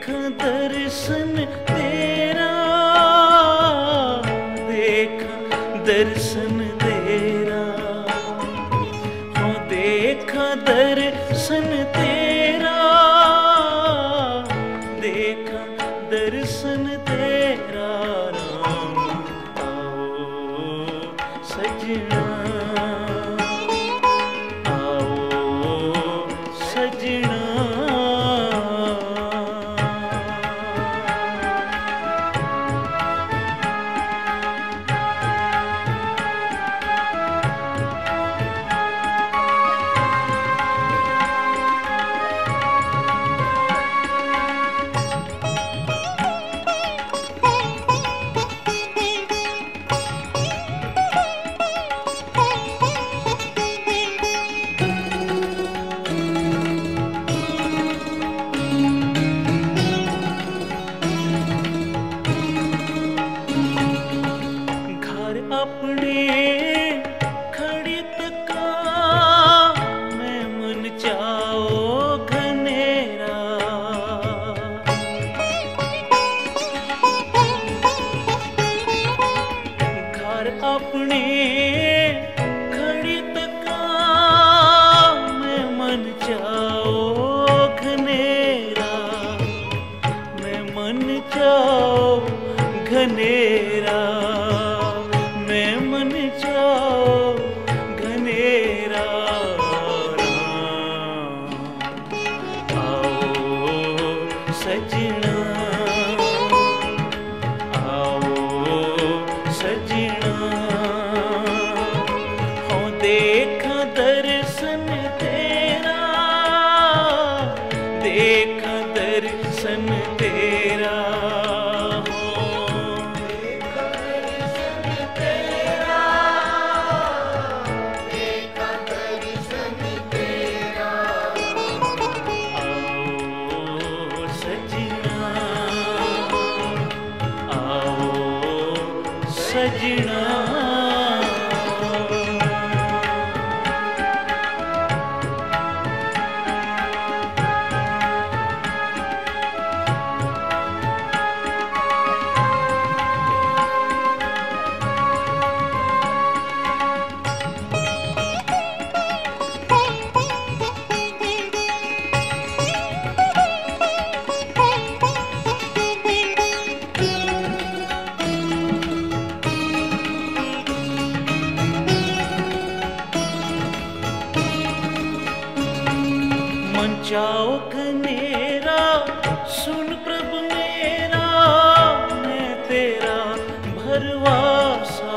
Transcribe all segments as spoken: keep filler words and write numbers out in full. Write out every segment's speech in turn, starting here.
देखा दर्शन तेरा, देखा दर्शन तेरा, हो देखा दर्शन तेरा, देखा दर्शन तेरा राम। आओ सजना, आओ सजना। अपने खड़ी तका मैं मन चाओ घनेरा, घर अपने खड़ी तका मैं मन चाओ घनेरा, मैं मन चाओ घनेरा, मैं मन चाओ घनेरा राम। आओ सजना, आओ सजना, हो देखा दर्शन तेरा, देखा दर्शन तेरा। सजना मन चाओ घनेरा, सुन प्रभु मेरा, मैं तेरा भरवासा।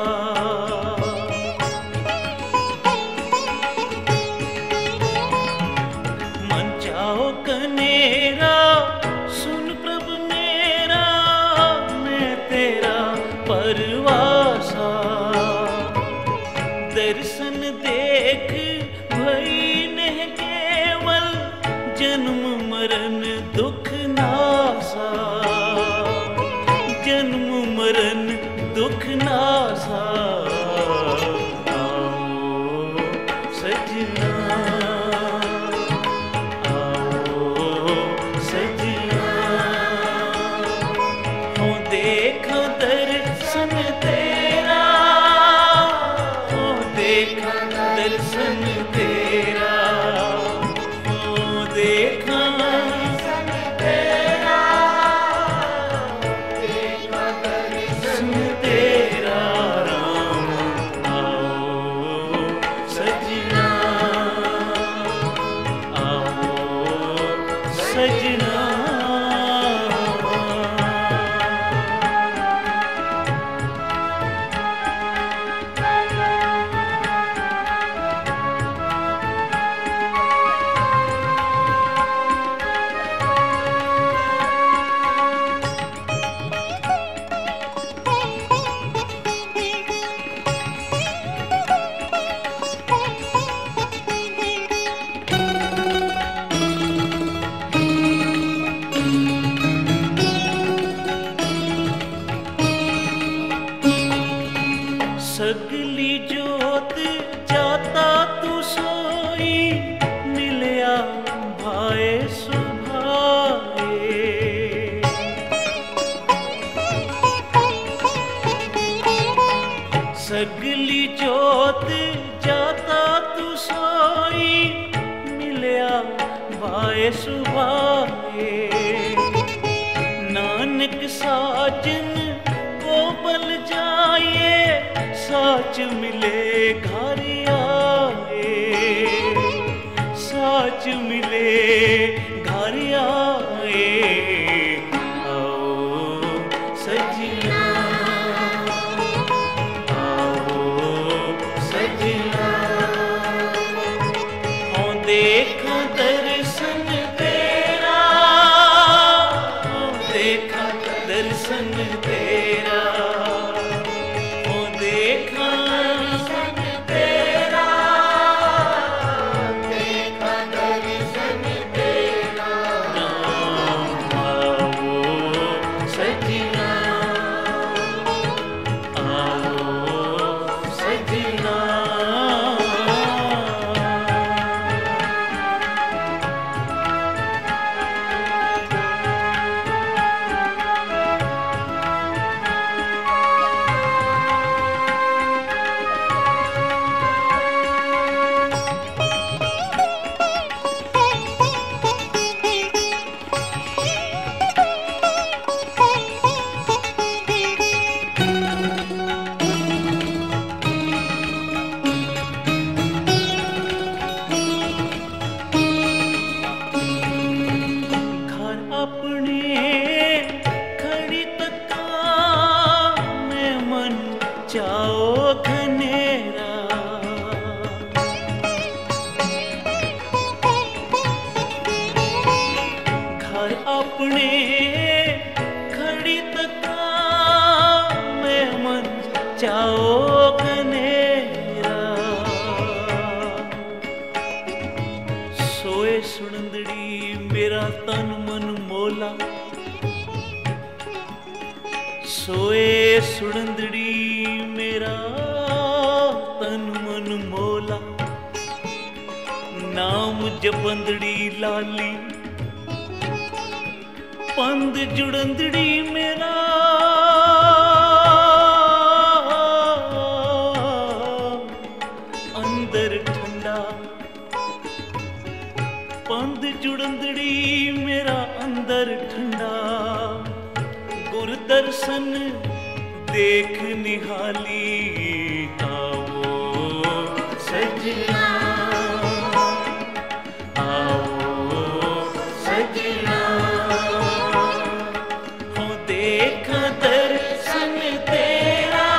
मन चाओ घनेरा, सुन प्रभु मेरा, मैं तेरा परवासा। दर्शन देख भई नहीं केवल, जन्म मरण दुख नासा, जन्म मरण दुख नासा। आओ सजना, आओ सजना, हो देखा दर्शन तेरा, हो देखा दर्शन तेरा, हो देखा दर्शन तेरा, देखा दर्शन तेरा राम। आओ सजना, आओ सजना। सुभाए। नानक साजन को बल जाए, साच मिले घर आए, साच मिले घर आए। आओ सजना, आओ सजना, हों देखा दर्शन तेरा, हों देखा दर्शन तेरा, हों देखा दर्शन तेरा, देखा दर्शन तेरा। आओ सजना, आओ सजना। जाओ घनेरा, घर अपने खड़ी तका में मन जाओ घनेरा। सोए सुनंदड़ी मेरा तन मन मोला, सोए सुनंदड़ी मेरा तन मन मोला। नाम जपंदड़ी लाली, पंद जुड़ंदड़ी मेरा। अंदर ठंडा पंद जुड़ंदड़ी मेरा, अंदर ठंडा। गुर दर्शन देख निहाली, आओ सजना, आओ सजना। हो देखा दर्शन तेरा,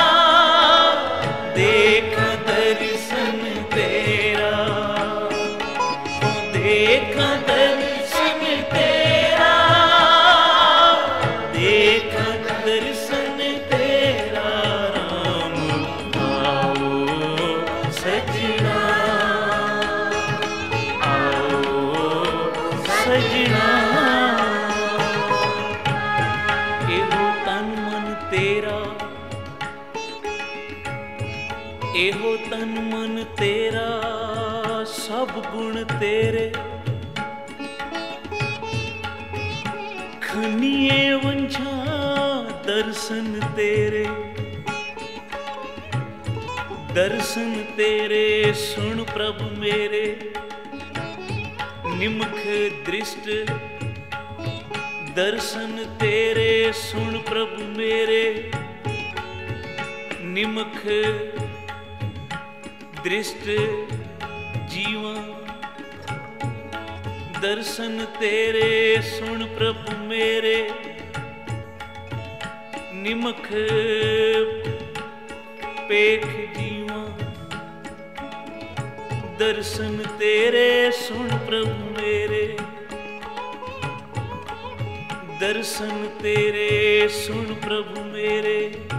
देखा दर्शन तेरा, हो देखा दर्शन तेरा, देखा दर्शन तेरा। राम आओ सजना, आओ सजना। एहो तन मन तेरा, एहो तन मन तेरा, सब गुण तेरे। खनिए वंझा दर्शन तेरे, दर्शन तेरे सुन प्रभु मेरे। निमख दृष्ट दर्शन तेरे सुन प्रभु मेरे। निमख दृष्ट जीवा, दर्शन तेरे सुन प्रभु मेरे। निमख पेख जीवा, दर्शन तेरे सुन प्रभु मेरे। दर्शन तेरे सुन प्रभु मेरे।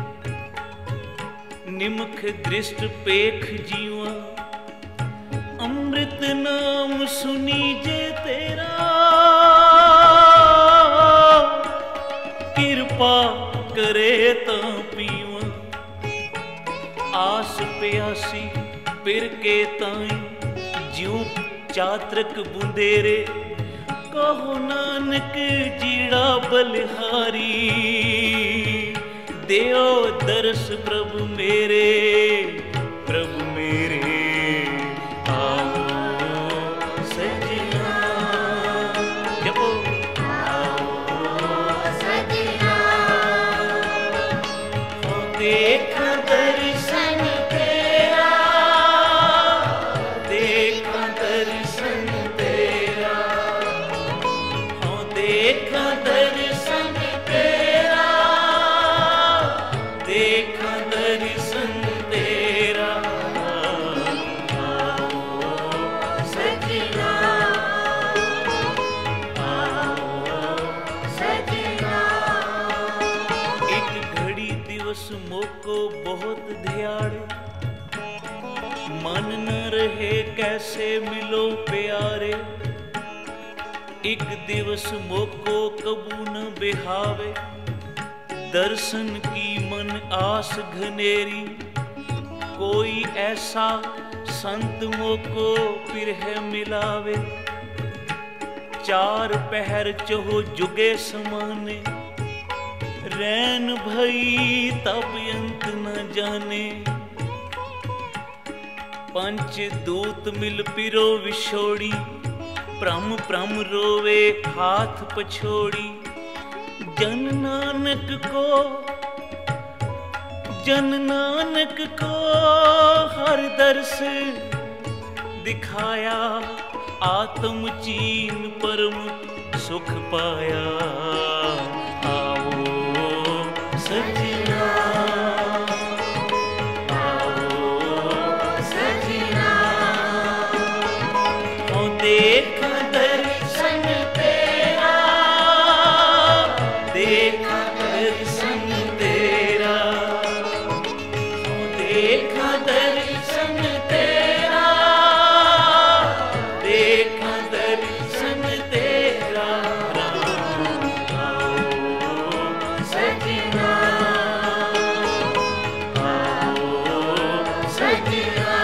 निमख दृष्ट पेख जीवा, अमृत नाम सुनी जे तेरा। कृपा करे ता पीवा, आस प्यासी पिर के ताई। ज्यों चातरक बुंदेरे, कहो नानक जीड़ा बलिहारी। देओ दर्श प्रभु मेरे, प्रभु मेरे। आओ सजना, देखा दर्शन तेरा, देखा दर्शन तेरा, सजना सजना। एक घड़ी दिवस मोको बहुत ध्याड़े, मन न रहे कैसे मिलो प्यारे। एक दिवस मोको कबू न बिहावे, दर्शन की मन आस घनेरी। कोई ऐसा संत मोको पिरह मिलावे, चार पहर चहो जुगे समाने। रैन भई तब अंत न जाने, पंच दूत मिल पिरो विछोड़ी। प्रम प्रम रोवे हाथ पछोड़ी। जन नानक को, जन नानक को हर दर्श दिखाया। आत्म चीन परम सुख पाया। आओ सजना, देखा दर्शन तेरा, देखा दर्शन तेरा, देखा दर्शन तेरा, देखा दर्शन तेरा। आओ सजना आओ सजना।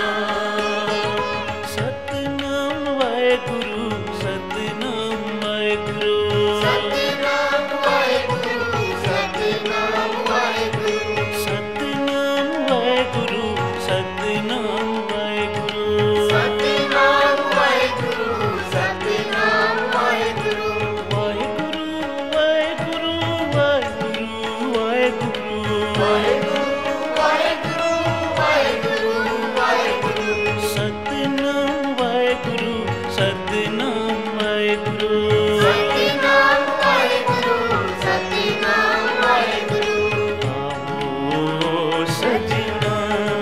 सतनाम वाहेगुरु, सतनाम वाहेगुरु, सतनाम वाहेगुरु सतनाम वाहेगुरु। सतनाम वाहेगुरु, सतनाम वाहेगुरु, सतनाम वाहेगुरु सतनाम वाहेगुरु। वाहेगुरु वाहेगुरु वाहेगुरु वाहेगुरु, वाहेगुरु वाहेगुरु वाहेगुरु वाहेगुरु। सतनाम वाहेगुरु, सतनाम वाहेगुरु, सतनाम वाहेगुरु सतनाम वाहेगुरु। आओ सजना,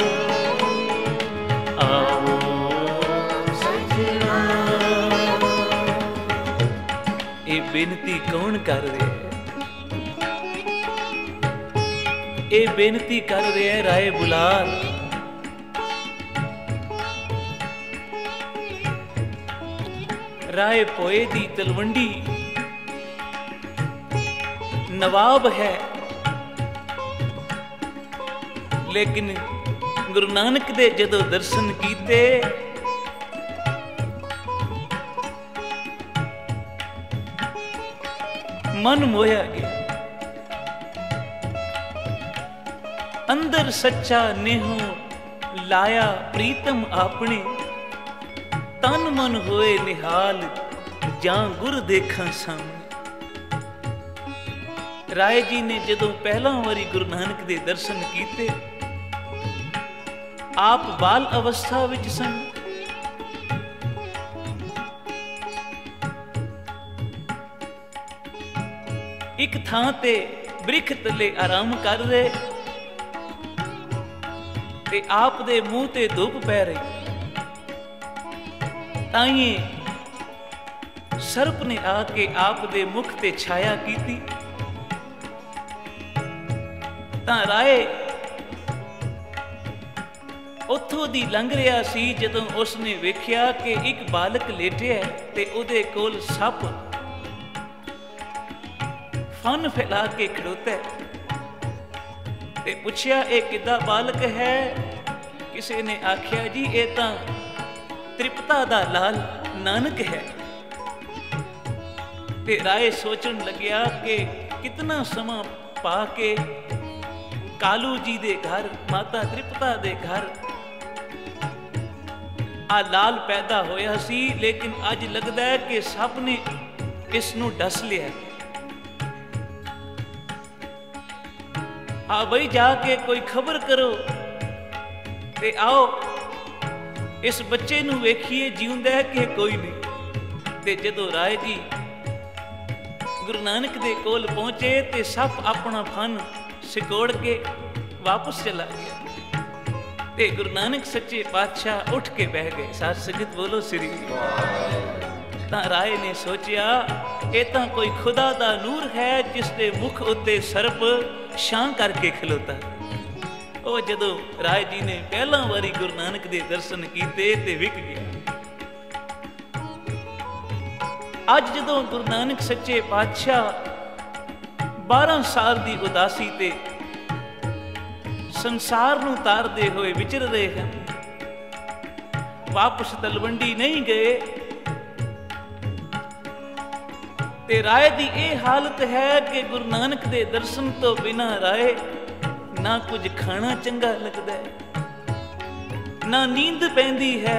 आओ सजना ये बेनती कौन कर रहा है? ये बेनती कर रहे हैं राय बुलार। राय पोए दी तलवंडी नवाब है, लेकिन गुरु नानक दे जदों दर्शन कीते मन मोया गया। अंदर सच्चा नेहो लाया प्रीतम आपने। तन मन होए निहाल जां गुर देखा सामने। राय जी ने जदों पहला वारी गुरु नानक दे दर्शन कीते, आप बाल अवस्था विच सन। एक थां ते बृख तले आराम कर रहे ते आप दे मुंह ते धुप पै रही। ताइए सर्प ने आके आप दे मुख ते छाया कीती। तां राय उथों दी लंघ रिहा सी जदों उसने वेख्या कि एक बालक लेटिया ते उहदे कोल सप फन फैला के खड़ोता ते पुछया ये किदा बालक है? किसी ने आख्या जी ये तां त्रिपता दा लाल नानक है। ते राय सोचन लग्या कि कितना समा पा के कालू जी दे घर, माता त्रिपता दे घर आ लाल पैदा होया सी, लेकिन अज लगदा है कि सप ने इसनू डस लिया। आ बई जाके कोई खबर करो ते आओ इस बच्चे नू वेखिए जीउंदा है कि कोई नहीं। ते जदों राय जी ਗੁਰੂ ਨਾਨਕ ਦੇ ਕੋਲ ਪਹੁੰਚੇ ਤੇ ਸੱਪ ਆਪਣਾ ਫਨ ਸਿਕੋੜ ਕੇ ਵਾਪਸ ਚਲਾ ਗਿਆ ਤੇ ਗੁਰੂ ਨਾਨਕ ਸੱਚੇ ਪਾਤਸ਼ਾਹ ਉੱਠ ਕੇ ਬਹਿ ਗਏ। ਸਾਧ ਸੰਗਤ ਬੋਲੋ ਸ੍ਰੀ। ਤਾਂ ਰਾਏ ਨੇ ਸੋਚਿਆ ਇਹ ਤਾਂ ਕੋਈ ਖੁਦਾ ਦਾ ਨੂਰ ਹੈ ਜਿਸ ਦੇ ਮੁਖ ਉੱਤੇ ਸਰਪ ਛਾਂ ਕਰਕੇ ਖਲੋਤਾ। ਉਹ ਜਦੋਂ ਰਾਏ ਜੀ ਨੇ ਪਹਿਲਾਂ ਵਾਰੀ ਗੁਰੂ ਨਾਨਕ ਦੇ ਦਰਸ਼ਨ ਕੀਤੇ ਤੇ ਵਿਕ ਗਿਆ। ਅੱਜ ਜਦੋਂ ਗੁਰੂ ਨਾਨਕ ਸੱਚੇ ਪਾਤਸ਼ਾਹ ਬਾਰਾਂ ਸਾਲ ਦੀ ਉਦਾਸੀ ਤੇ ਸੰਸਾਰ ਨੂੰ ਤਾਰਦੇ ਹੋਏ ਵਿਚਰ ਰਹੇ ਹਨ, ਵਾਪਸ ਤਲਵੰਡੀ ਨਹੀਂ ਗਏ ਤੇ ਰਾਏ ਦੀ ਇਹ ਹਾਲਤ ਹੈ ਕਿ ਗੁਰੂ ਨਾਨਕ ਦੇ ਦਰਸ਼ਨ ਤੋਂ ਬਿਨਾਂ ਰਾਏ ਨਾ ਕੁਝ ਖਾਣਾ ਚੰਗਾ ਲੱਗਦਾ ਹੈ, ਨਾ ਨੀਂਦ ਪੈਂਦੀ ਹੈ।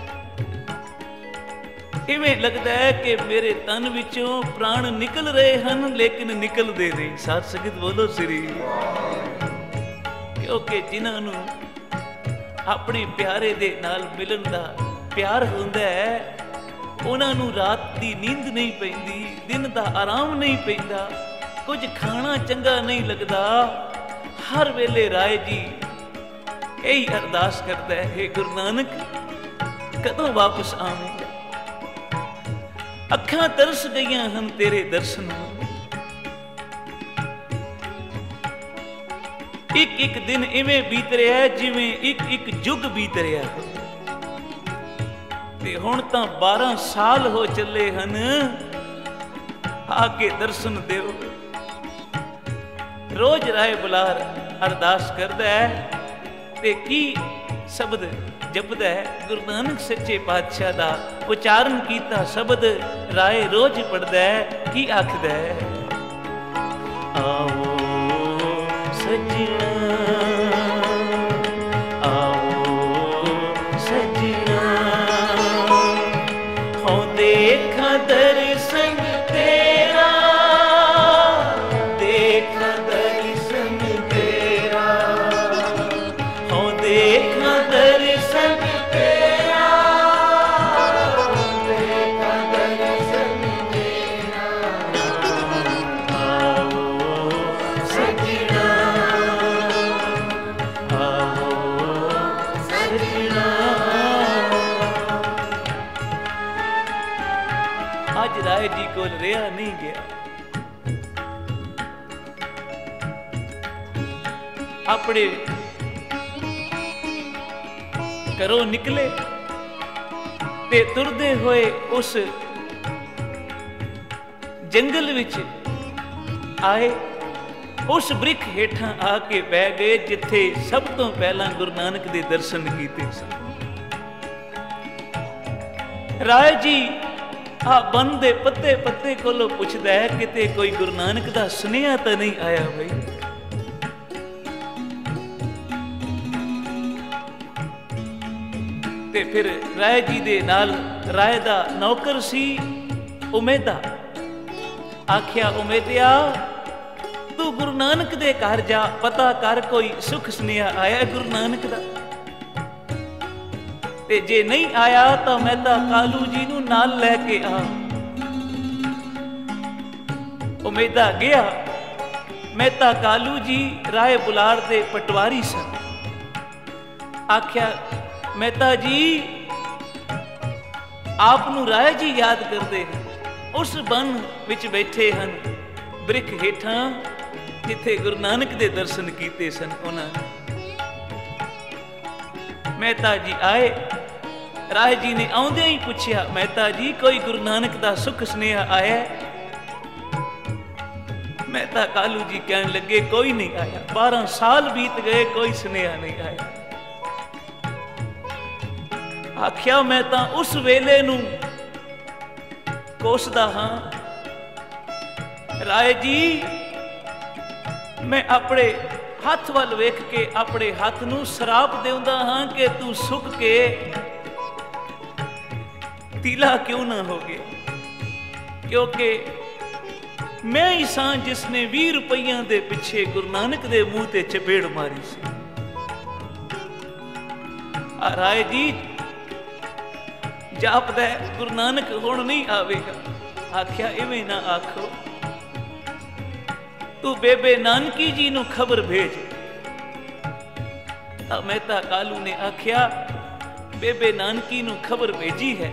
ਇਵੇਂ ਲੱਗਦਾ ਹੈ ਕਿ ਮੇਰੇ ਤਨ ਵਿੱਚੋਂ ਪ੍ਰਾਣ ਨਿਕਲ ਰਹੇ ਹਨ ਲੇਕਿਨ ਨਿਕਲਦੇ ਨਹੀਂ। ਸਾਧ ਸੰਗਤ ਬੋਲੋ ਸ੍ਰੀ। ਕਿਉਂਕਿ ਜਿਨ੍ਹਾਂ ਨੂੰ ਆਪਣੇ ਪਿਆਰੇ ਦੇ ਨਾਲ ਮਿਲਣ ਦਾ ਪਿਆਰ ਹੁੰਦਾ ਹੈ ਉਹਨਾਂ ਨੂੰ ਰਾਤ ਦੀ ਨੀਂਦ ਨਹੀਂ ਪੈਂਦੀ, ਦਿਨ ਦਾ ਆਰਾਮ ਨਹੀਂ ਪੈਂਦਾ, ਕੁਝ ਖਾਣਾ ਚੰਗਾ ਨਹੀਂ ਲੱਗਦਾ। ਹਰ ਵੇਲੇ ਰਾਏ ਜੀ ਇਹੀ ਅਰਦਾਸ ਕਰਦਾ ਹੈ, ਹੇ ਗੁਰੂ ਨਾਨਕ ਕਦੋਂ ਵਾਪਸ ਆਵੇਂਗਾ। ਅੱਖਾਂ ਤਰਸ ਗਈਆਂ ਹਨ ਤੇਰੇ ਦਰਸ਼ਨ ਨੂੰ। ਇੱਕ ਇੱਕ ਦਿਨ ਇਵੇਂ ਬੀਤ ਰਿਹਾ ਜਿਵੇਂ ਇੱਕ ਇੱਕ ਯੁੱਗ ਬੀਤ ਰਿਹਾ ਤੇ ਹੁਣ ਤਾਂ ਬਾਰਾਂ ਸਾਲ ਹੋ ਚੱਲੇ ਹਨ। ਆ ਕੇ ਦਰਸ਼ਨ ਦਿਓ। ਰੋਜ਼ ਰਾਏ ਬੁਲਾਰ ਅਰਦਾਸ ਕਰਦਾ ਹੈ ਤੇ ਕੀ ਸ਼ਬਦ ਜਪਦਾ ਹੈ? ਗੁਰੂ ਨਾਨਕ ਸੱਚੇ ਪਾਤਸ਼ਾਹ ਦਾ ਉਚਾਰਨ ਕੀਤਾ ਸ਼ਬਦ ਰਾਏ ਰੋਜ਼ ਪੜਦਾ ਹੈ। ਕੀ ਆਖਦਾ ਹੈ? ਆਓ ਸਜਣਾ, ਆਓ ਸਜਣਾ, ਹੋ ਦੇਖਾਂ ਦਰਸ਼ਨ ਤੇਰਾ, ਦੇਖਾਂ ਦਰਸ਼ਨ ਤੇਰਾ, ਹੋ ਦੇਖਾਂ ਦਰਸ਼ਨ ਤੇਰਾ, ਦੇਖਾਂ ਦਰਸ਼ਨ ਤੇਰਾ, ਆਓ ਸਜਣਾ, ਅੱਜ ਰਾਏ ਜੀ ਕੋਲ ਰਿਹਾ ਨਹੀਂ ਗਿਆ। ਆਪਣੇ ਘਰੋਂ ਨਿਕਲੇ ਤੇ ਤੁਰਦੇ ਹੋਏ ਉਸ ਜੰਗਲ ਵਿੱਚ ਆਏ। ਉਸ ਬ੍ਰਿਖ ਹੇਠਾਂ ਆ ਕੇ ਬਹਿ ਗਏ ਜਿੱਥੇ ਸਭ ਤੋਂ ਪਹਿਲਾਂ ਗੁਰੂ ਨਾਨਕ ਦੇ ਦਰਸ਼ਨ ਕੀਤੇ ਸਨ। ਰਾਏ ਜੀ ਆ ਬਨ ਦੇ ਪੱਤੇ ਪੱਤੇ ਕੋਲੋਂ ਪੁੱਛਦਾ ਹੈ ਕਿਤੇ ਕੋਈ ਗੁਰੂ ਨਾਨਕ ਦਾ ਸੁਨੇਹਾ ਤਾਂ ਨਹੀਂ ਆਇਆ ਬਈ। ਤੇ ਫਿਰ ਰਾਏ ਜੀ ਦੇ ਨਾਲ ਰਾਏ ਦਾ ਨੌਕਰ ਸੀ ਉਮੇਦਾ। ਆਖਿਆ ਉਮੇਦਿਆ ਤੂੰ ਗੁਰੂ ਨਾਨਕ ਦੇ ਘਰ ਜਾ, ਪਤਾ ਕਰ ਕੋਈ ਸੁਖ ਸੁਨੇਹਾ ਆਇਆ ਗੁਰੂ ਨਾਨਕ ਦਾ, ਤੇ ਜੇ ਨਹੀਂ ਆਇਆ ਤਾਂ ਮਹਿਤਾ ਕਾਲੂ ਜੀ ਨੂੰ ਨਾਲ ਲੈ ਕੇ ਆ। ਉਮੇਦਾ ਗਿਆ। ਮਹਿਤਾ ਕਾਲੂ ਜੀ ਰਾਏ ਬੁਲਾਰ ਦੇ ਪਟਵਾਰੀ ਸਨ। ਆਖਿਆ ਮਹਿਤਾ ਜੀ ਆਪ ਨੂੰ ਰਾਏ ਜੀ ਯਾਦ ਕਰਦੇ ਹਨ, ਉਸ ਬਨ ਵਿੱਚ ਬੈਠੇ ਹਨ ਬ੍ਰਿਖ ਹੇਠਾਂ ਜਿੱਥੇ ਗੁਰੂ ਨਾਨਕ ਦੇ ਦਰਸ਼ਨ ਕੀਤੇ ਸਨ ਉਹਨਾਂ ਨੇ। ਮਹਿਤਾ ਜੀ ਆਏ। ਰਾਏ ਜੀ ਨੇ ਆਉਂਦਿਆਂ ਹੀ ਪੁੱਛਿਆ ਮਹਿਤਾ ਜੀ ਕੋਈ ਗੁਰੂ ਨਾਨਕ ਦਾ ਸੁਖ ਸੁਨੇਹਾ ਆਇਆ? ਮਹਿਤਾ ਕਾਲੂ ਜੀ ਕਹਿਣ ਲੱਗੇ ਕੋਈ ਨਹੀਂ ਆਇਆ। ਬਾਰਾਂ ਸਾਲ ਬੀਤ ਗਏ ਕੋਈ ਸੁਨੇਹਾ ਨਹੀਂ ਆਇਆ। ਆਖਿਆ ਮੈਂ ਤਾਂ ਉਸ ਵੇਲੇ ਨੂੰ ਕੋਸਦਾ ਹਾਂ। ਰਾਏ ਜੀ ਮੈਂ ਆਪਣੇ ਹੱਥ ਵੱਲ ਵੇਖ ਕੇ ਆਪਣੇ ਹੱਥ ਨੂੰ ਸਰਾਪ ਦੇਉਂਦਾ ਹਾਂ ਕਿ ਤੂੰ ਸੁੱਕ ਕੇ ਤੀਲਾ ਕਿਉਂ ਨਾ ਹੋ ਗਿਆ, ਕਿਉਂਕਿ ਮੈਂ ਹੀ ਸਾਂ ਜਿਸ ਨੇ ਵੀਹ ਰੁਪਈਆਂ ਦੇ ਪਿੱਛੇ ਗੁਰੂ ਨਾਨਕ ਦੇ ਮੂੰਹ ਤੇ ਚਪੇੜ ਮਾਰੀ ਸੀ। ਆ ਰਾਏ ਜੀ ਜਾਪਦਾ ਗੁਰੂ ਨਾਨਕ ਹੁਣ ਨਹੀਂ ਆਵੇਗਾ। ਆਖਿਆ ਇਵੇਂ ਨਾ ਆਖੋ, तू बेबे नानकी जी नू खबर भेज। तां मेहता कालू ने आख्या बेबे नानकी नू खबर भेजी है।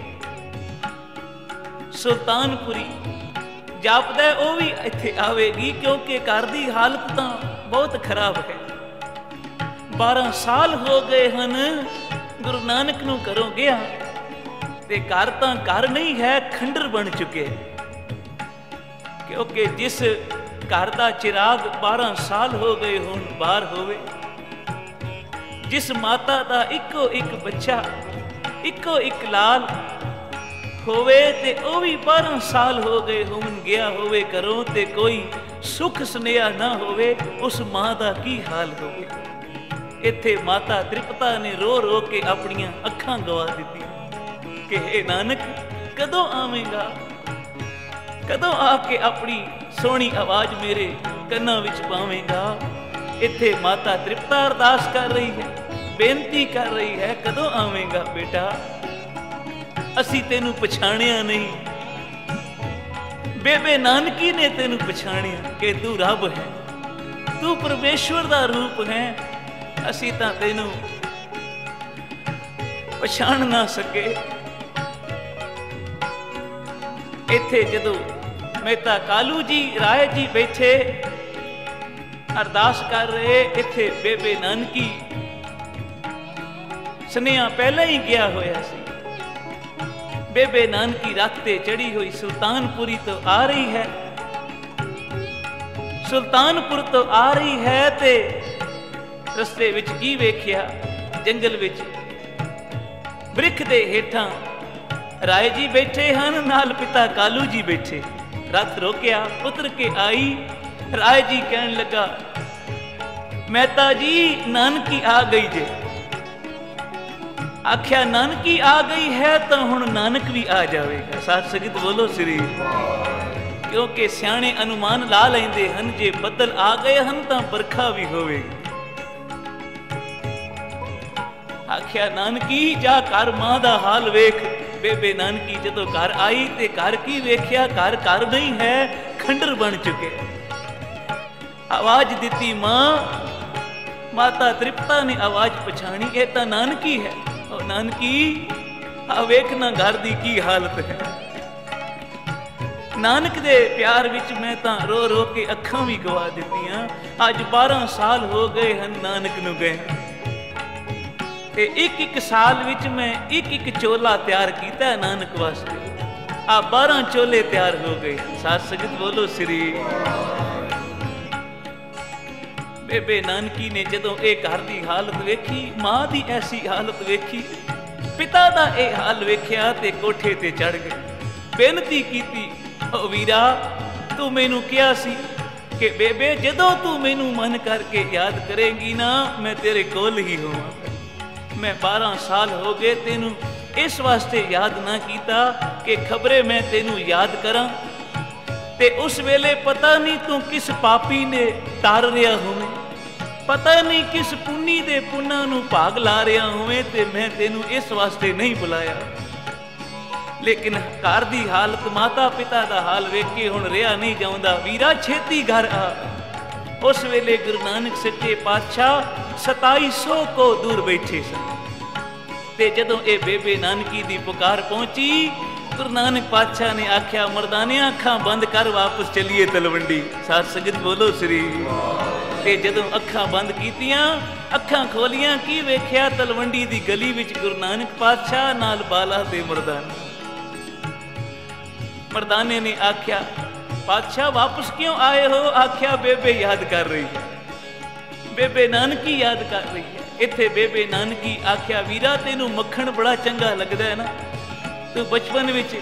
सुल्तानपुरी जापदा ओ भी इत्थे आवेगी, क्योंकि घर दी हालत तां बहुत खराब है। बारह साल हो गए हन गुरु नानक नू घरों गया ते घर तां घर नहीं है, खंडर बन चुके। क्योंकि जिस घर दा चिराग बारह साल हो गए हुण बाहर होवे, जिस माता दा इको एक बच्चा इको एक लाल होवे ते ओ भी बारह साल हो गए हुण गया होवे घरों ते कोई सुख सुनेहा ना होवे, उस मां दा की हाल होवे। इत्थे माता तृप्ता ने रो रो के अपनियां अखां गवा दित्तियां कि हे नानक कदों आवेंगा, कदों आके अपनी सोहनी आवाज मेरे कन्नां विच पावेंगा। इत्थे माता तृप्ता अरदास कर रही है, बेनती कर रही है, कदों आवेंगा बेटा, असी तेनू पछाणिया नहीं। बेबे नानकी ने तेनू पछाणिया कि तू रब है, तू परमेश्वर दा रूप है, असी तां तेनू पछाण ना सके। इत्थे जदों मेहता कालू जी राय जी बैठे अरदास कर रहे, इत्थे बेबे नानकी सुनेहा पहले ही गया होया सी। बेबे नानकी रथ ते चढ़ी हुई सुल्तानपुरी तो आ रही है, सुल्तानपुर तो आ रही है ते रस्ते विच की वेख्या, जंगल विच वृक्ष दे हेठां राय जी बैठे हन, नाल पिता कालू जी बैठे। रथ रोकिया, उतर के आई, राय जी कहन लगा मेहता जी नानकी आ गई जे। आख्या नानकी आ गई है तो हुण नानक भी आ जाएगा। साथ संगत बोलो श्री, क्योंकि सियाणे अनुमान ला लेंदे हन, जे बदल आ गए हन तां बरखा भी होवेगी। आख्या नानकी जा घर मां दा हाल वेख। बेबे नानकी जदों घर आई ते घर की वेख्या, घर घर नहीं है, खंडर बन चुके। आवाज दिती मां, माता तृप्ता ने आवाज पछाणी, ये तां नानकी है। ओ नानकी आ वेखना घर दी की हालत है। नानक दे प्यार विच मैं तां रो रो के अखां भी गवा दित्तियां। अज बारह साल हो गए हन नानक नू गए, ते एक एक साल विच मैं एक एक चोला तैयार कीता नानक वास्ते। आ बारह चोले तैयार हो गए। साथ संगत बोलो श्री। बेबे नानकी ने जदों ए घर दी हालत वेखी, मां दी ऐसी हालत वेखी, पिता दा ए हाल वेख्या ते कोठे ते चढ़ गए। बेनती कीती, ओ वीरा तू मैनू किया सी कि बेबे जदों तू मैनू मन करके याद करेगी ना, मैं तेरे कोल ही होवां। मैं बारह साल हो गए तेनू इस वास्ते याद ना कीता कि खबरे मैं तेनू याद करां ते उस वेले पता नहीं तू किस पापी ने तार रिया होवे, पता नहीं किस पुन्नी दे पुन्ना नू भाग ला रिया होवे, ते मैं तेनू इस वास्ते नहीं बुलाया। लेकिन घर दी हालत, माता पिता दा हाल वेख के हुण रिया नहीं जाउंदा। वीरा छेती घर आ। उस वेले गुरु नानक सच्चे पातशाह सताई सौ को दूर बैठे सन, ते जदों ए बेबे नानकी दी पुकार पहुंची, गुरु नानक पातशाह ने आख्या मर्दाने अखां बंद कर, वापस चलिए तलवंडी। साथ संगत बोलो श्री। ते जदों अखां बंद कीतियां, अखां खोलियां, की वेख्या तलवंडी दी गली विच गुरु नानक पातशाह नाल बाला ते मर्दाना। मर्दाने ने आख्या पातशाह वापस क्यों आए हो? आख्या बेबे याद कर रही है, बेबे नानकी याद कर रही है। इत्थे बेबे नानकी आख्या वीरा तेनू मक्खण बड़ा चंगा लगदा है ना, तू बचपन विच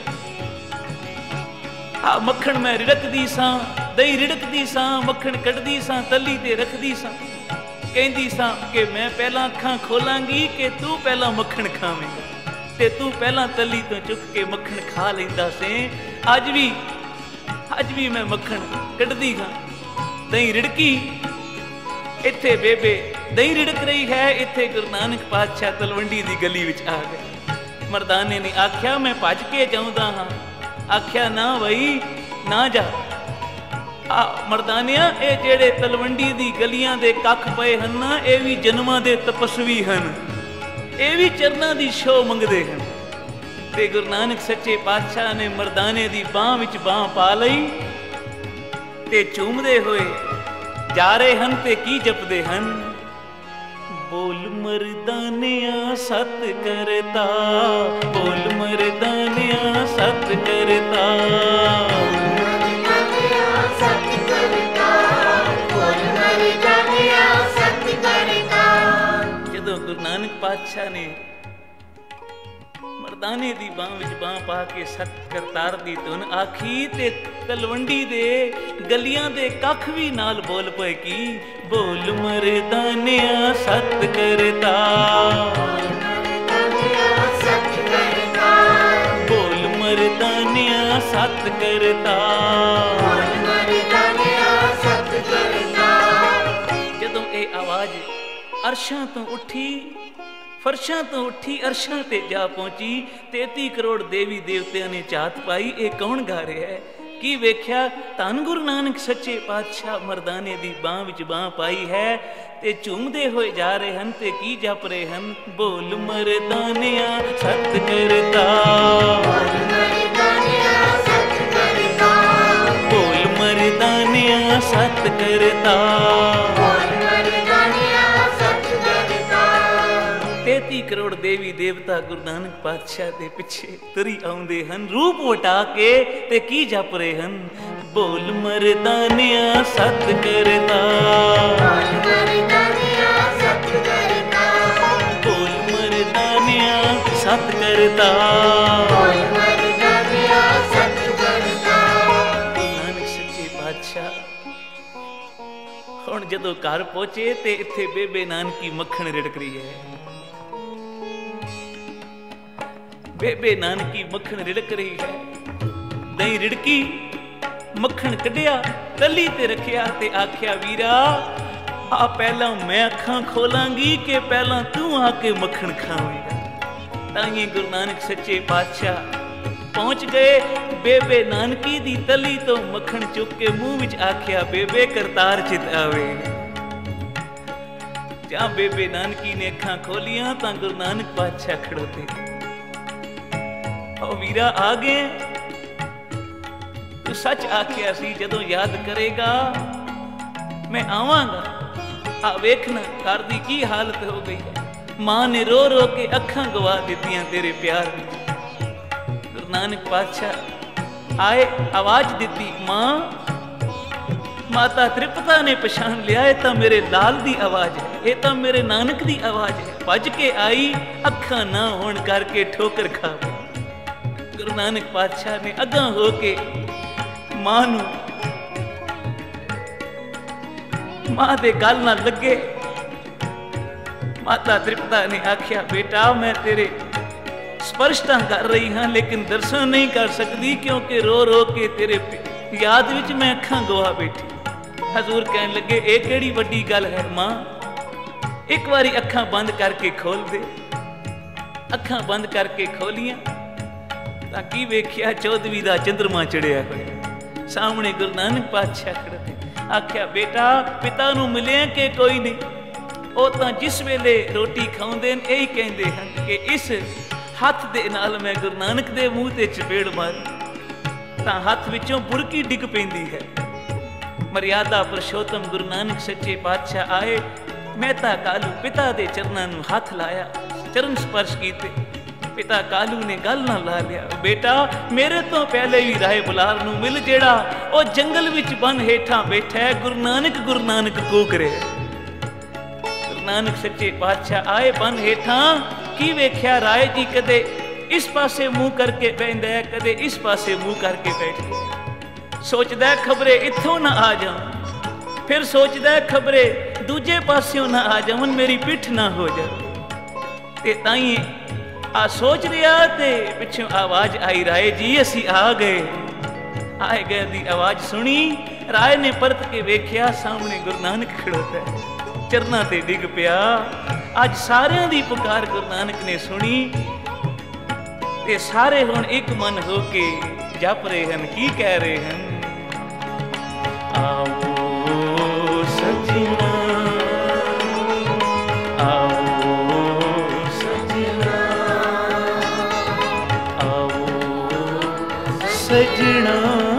आ मक्खण मैं रिड़कदी सां, दही रिड़कदी सां, मक्खण कढ़दी सां, तली ते रखदी सां, कहंदी सां कि मैं पहला अखां खोलांगी कि तू पहला मक्खण खावेंगा, ते तू पहला तली तो चुक के मक्खण खा लैंदा से। अज भी अज भी मैं मक्खण कढ़दी हां, दही रिड़की। इत्थे बेबे दही रिड़क रही है, इत्थे गुरु नानक पातशाह तलवंडी दी गली विच आ गए। मर्दाने ने आख्या मैं भज के जाऊंदा हां। आख्या ना बई ना जा, आ मर्दानिया ये जेड़े तलवंडी दी गलियां दे कख पए हन ना, ये भी जन्मां दे तपस्वी हन, ये भी चरनां दी शो मंगदे हन। ते गुरु नानक सच्चे पातशाह ने मर्दाने दी बांह विच बांह पा लई ते झूमदे होए जा रहे हन ते की जपदे हन, बोल मर्दानिया सत करता, बोल मर्दानिया सत करता, सत करता, बोल मर्दानिया सत करता। जदों गुरु नानक पातशाह ने मर्दाने दी बांह विच बांह पा के सत करतार दी धुन आखी ते तलवंडी दे गलियां दे कख भी नाल बोल पए की बोल मर्दानिया सत करता, बोल मर्दानिया सत करता, बोल मर्दानिया सत करता, बोल मर्दानिया सत करता। जदों ये आवाज अरशां तो उठी, फरशां तो उठी, अरशां ते जा पहुंची, तेती करोड़ देवी देवतियां ने चाहत पाई ये कौन गा रहा है। की वेख्या धन गुरु नानक सच्चे पातशाह मर्दाने दी बांह विच बांह पाई है ते झूमदे होए जा रहे हन ते की जप रहे हन, बोल मर्दानिया सत करता, बोल मर्दानिया सत करता, बोल मर्दानिया सत करता, बोल मर्दानिया सत करता। तेती करोड़ देवी देवता गुरु नानक पातशाह दे पिछे तुरी आउंदे हन, रूप वटा के ते की जप रहे हन, बोल मर्दानिया सत करता, बोल मर्दानिया सत करता, बोल मर्दानिया सत करता, बोल मर्दानिया सत करता। गुरु नानक सच्चे पातशाह हुण जदों घर पहुंचे ते इत्थे बेबे नानकी मक्खण रिड़क रही है, बेबे नानकी मक्खण रिड़क रही है, दही रिड़की मक्खण कढ़िया तली ते रखिया ते आख्या वीरा आ पहला मैं अखां खोलांगी के पहला तू आके मक्खण खावेगा। ताइए गुरु नानक सच्चे पातशाह पहुंच गए, बेबे नानकी दी तली तो मक्खण चुक के मुंह विच आख्या बेबे करतार चित आवे। जहां बेबे नानकी ने अखां खोलियां तां गुरु नानक पातशाह खड़ोते, ओ वीरा आ गए, तू सच आख्या सी जदों याद करेगा मैं आवांगा। आ वेखना घर दी की हालत हो गई है, मां ने रो रो के अखां गवा दित्तियां तेरे प्यार विच। गुरु नानक पातशाह आए, आवाज दित्ती, मां। माता तृप्ता ने पछाण लिया ये तां मेरे लाल दी आवाज है, ये तां मेरे नानक दी आवाज है। भज के आई, अखां ना होण करके ठोकर खा गई। गुरु नानक पातशाह ने अगां हो के मां नू मां दे गल ना लगे। माता तृप्ता ने आख्या बेटा मैं तेरे स्पर्श तां कर रही हाँ लेकिन दर्शन नहीं कर सकती क्योंकि रो रो के तेरे याद विच मैं अखां गवा बैठी। हजूर कहन लगे ये केड़ी वड्डी गल है मां, एक बारी अखां बंद करके खोल दे। अखां बंद करके खोलियां तां की वेख्या चौदहवीं दा चंद्रमा चढ़िया होया सामने गुरु नानक पातशाह खड़े। आख्या बेटा पिता नूं मिलिया कि कोई नहीं। ਉਹ ਤਾਂ जिस वेले रोटी खाउंदे ने यही कहते हैं कि इस हथ दे नाल मैं गुरु नानक दे मूँह ते चपेड़ मार तां हथ विचों बुरकी डिग पैंदी है। मर्यादा पुरुषोत्तम गुरु नानक सच्चे पातशाह आए, मेहता कालू पिता दे चरनां नूं हथ लाया, चरण स्पर्श कीते। पिता कालू ने गल ना ला लिया, बेटा मेरे तो पहले भी राय बुलार नूं मिल जेड़ा ओ जंगल विच बन हेठां बैठा है गुरु नानक गुरु नानक कूक रहे। नानक सच्चे पातशाह आए बन हेठा की वेख्या राय जी कदे इस पासे मुंह करके बैठा है कदे इस पासे मुंह करके बैठ गया। सोचदा खबरे इत्थों ना आ जाऊं, फिर सोचदा खबरे दूजे पास्यों ना आ जाऊं मेरी पिठ ना हो जाए। ते ताई आ सोच रहा ते पिछों आवाज आई राय जी असी आ गए। आए गए दी आवाज सुनी, राय ने परत के वेख्या सामने गुरु नानक खड़ोता है, चरना ते डिग पिया। अज सारियां दी पुकार गुरु नानक ने सुनी ते सारे हुण एक मन हो के जप रहे हैं। की कह रहे हैं? सजना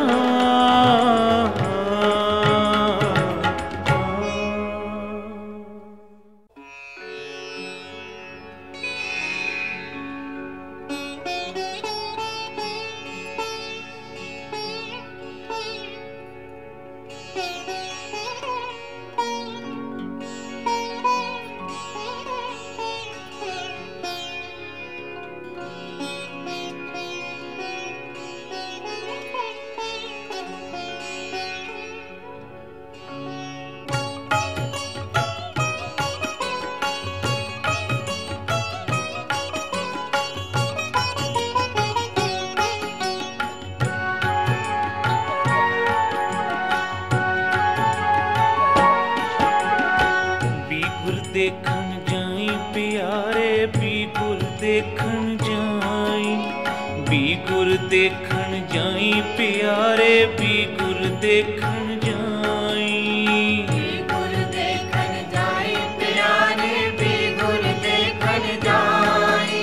देखन जाई प्यारे बीगुर देखन जाई बीगुर देखन जाई प्यारे बीगुर देखन जाई बीगुर देखन जाई प्यारे बीगुर देखन जाई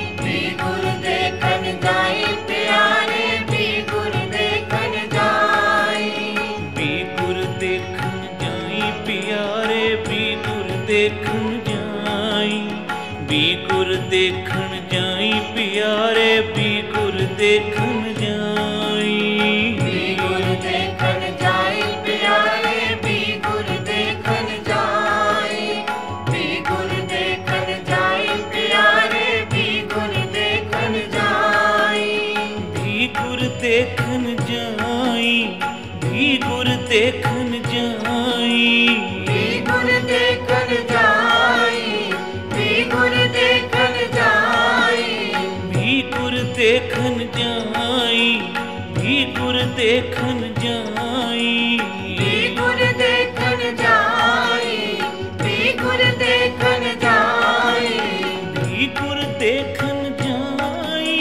बीगुर देखन जाई प्यारे बीगुर देखन जाई बीगुर देखन जाई प्यारे बीगुर देखन जाई बीगुर देखन जाई प्यारे बीगुर देखन जाई बीगुर देखन जाई प्यारे बीगुर देखन जाई बीगुर देखन जाई प्यारे बीगुर देखन जाई बीगुर देखन जाई बीगुर देखन जाई बीगुर देखन जाई बीगुर देखन जाई बीगुर देखन जाई बीगुर देखन जाई बीगुर देखन जाई बीगुर देखन जाई बीगुर देखन जाई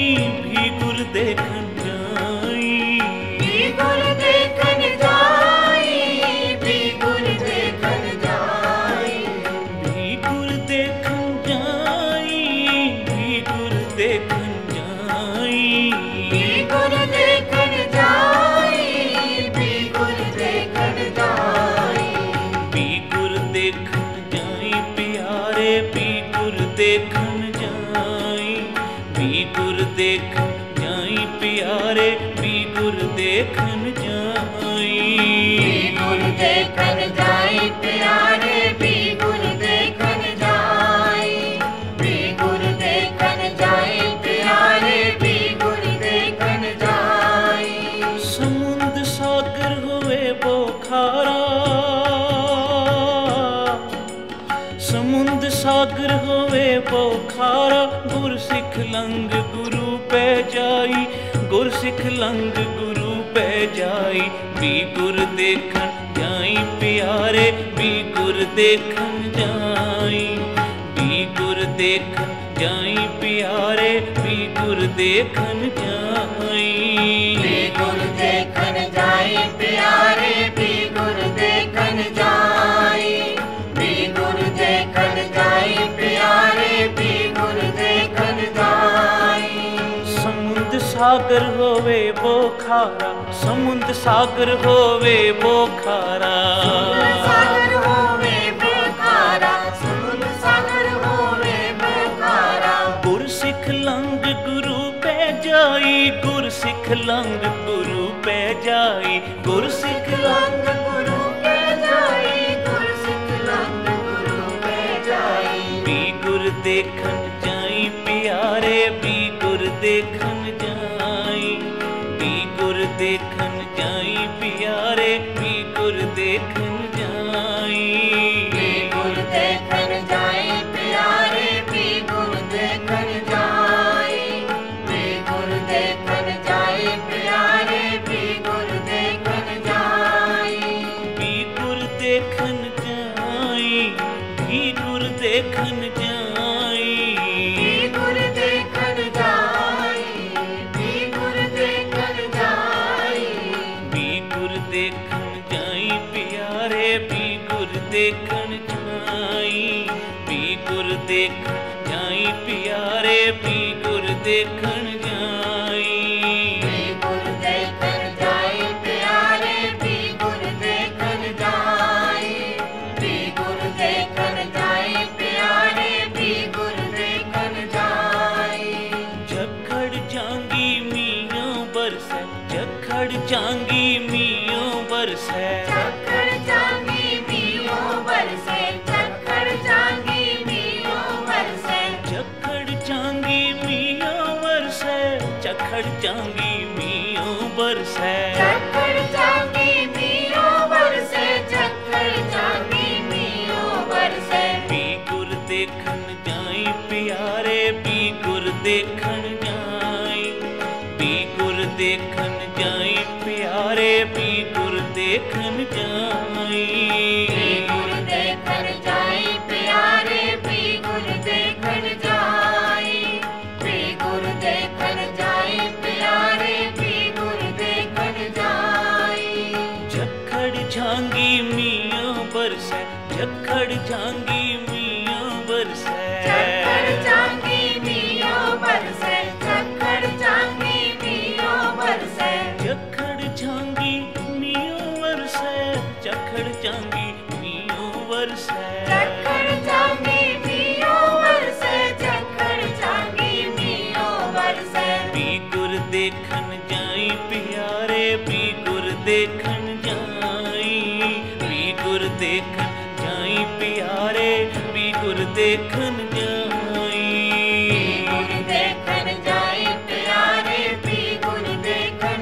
बीगुर देखन जाई बीगुर देखन जाई बीगुर देखन जाई बीगुर देखन जाई बीगुर देखन जाई बीगुर देखन जाई बीगुर देखन जाई बीगुर देखन जाई प्यारे बीगुर देखन जाई बीगुर देखन जाई प्यारे बीगुर देखन जाई बीगुर देखन जाई प्यारे बीगुर देखन जाई बीगुर देखन जाई प्यारे बीगुर देखन जाई समुंद सागर हुए बोखारा समुंद सागर होवे बोखारा गुर सिख लंग गुरु पे जाई गुर सिख लंग गुरु पे जाई बीगुर देखन जाई प्यारे बीगुर देखन जाई बीगुर देखन जाई प्यारे बीगुर देखन जाई बीगुर देखन जाई प्यारे बीगुर देखन जाई बीगुर देखन जाई प्यारे बीगुर देखन जाई समुंद सागर होवे बोखारा समुंद सागर होवे बोखारा सागर होवे बोखारा समुद्र सागर होवे बोखारा गुर सिख लंग गुरु पे जाई गुर सिख लंग गुरु पे जाई गुर सिख लंग लंग गुरु पे जाई गुर सिख लंग गुरु पे जाई बीगुर देखन जाई प्यारे बीगुर देखन जाई बीगुर देखन जाई प्यारे बीगुर देखन जाई बीगुर देखन जाई प्यारे बीगुर देखन जाई बीगुर देखन जाई प्यारे बीगुर देखन जाई बीगुर देखन जाई बीगुर देखन जाई बीगुर देखन जाई बीगुर देखन जाई बीगुर देखन भी गुर देखन जाई, भी गुर देखन जाई प्यारे, भी गुर देखन जाई। भी गुर देखन जाई प्यारे, भी गुर देखन जाई, भी गुर देखन जाई प्यारे, भी गुर देखन जाई। जखड़ जांगी मियों बरसै, जखड़ जांगी मियों बरसै, जखड़ जांगी मियों बरसै, जखड़ जांगी मियों बरसै, जखड़ जांगी मियों बरसै, जखड़ जांगी मियों बरसै। जखड़ जांगी मियों बरसै, जखड़ जांगी मियों बरसै। भी गुर देखन जाई प्यारे, भी गुर देखन जाई, भी गुर देखन जाई प्यारे, भी गुर देखन जाई। भी गुर देखन जाई प्यारे, भी गुर देखन जाई, भी गुर देखन जाई प्यारे, भी गुर देखन जाई। जखड़ जांगी मियों बरसै, जखड़ जांगी मियों बरसै, जखड़ जांगी मियों बरसै, जखड़ जांगी मियों बरसै। जखड़ जांगी मियों बरसै, जखड़ जांगी मियों बरसै। जखड़ जांगी मियों बरसै, जखड़ जांगी मियों बरसै। भी गुर देखन जाई प्यारे, भी गुर देखन जाई, भी गुर देखन जाई प्यारे, भी गुर देखन जाई। भी गुर देखन जाई प्यारे, भी गुर देखन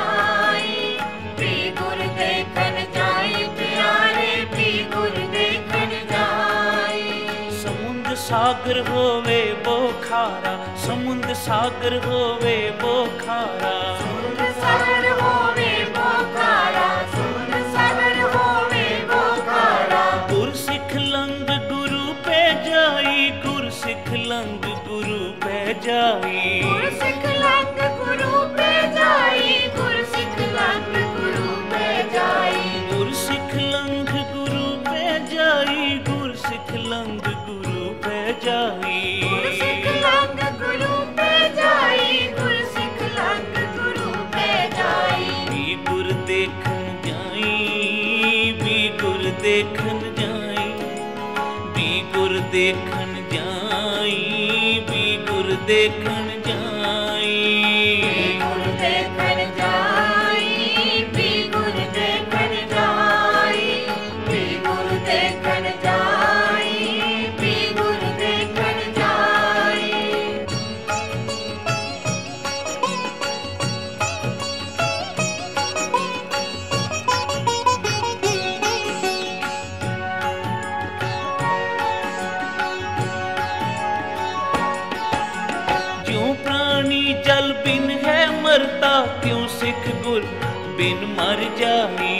जाई, भी गुर देखन जाई प्यारे, भी गुर देखन जाई। समुंद सागर होवे वो खारा, समुंद सागर होवे वो खारा, समुंद सागर होवे वो खारा, समुंद सागर होवे वो खारा। गुर सिख लंग गुरु पे जाई, गुर सिख लंग गुरु पे जाई। गुर सिख लंग गुरु पे जाई, गुर सिख लंग गुरु पे जाई। गुर सिख लंग गुरु पे जाई, गुर सिख लंग गुरु पे जाई। गुर सिख लंग गुरु पे जाई, गुर सिख लंग गुरु पे जाई। भी गुर देखन जाई, भी गुर देखन जाई, भी गुर देखन जाई, भी गुर देखन जाई। भी गुर देखन जाई, भी गुर देखन जाई, भी गुर देखन जाई, भी गुर देखन जाई। ज्यों प्राणी जल बिन है मरता, त्यों सिख गुर बिन मर जाई।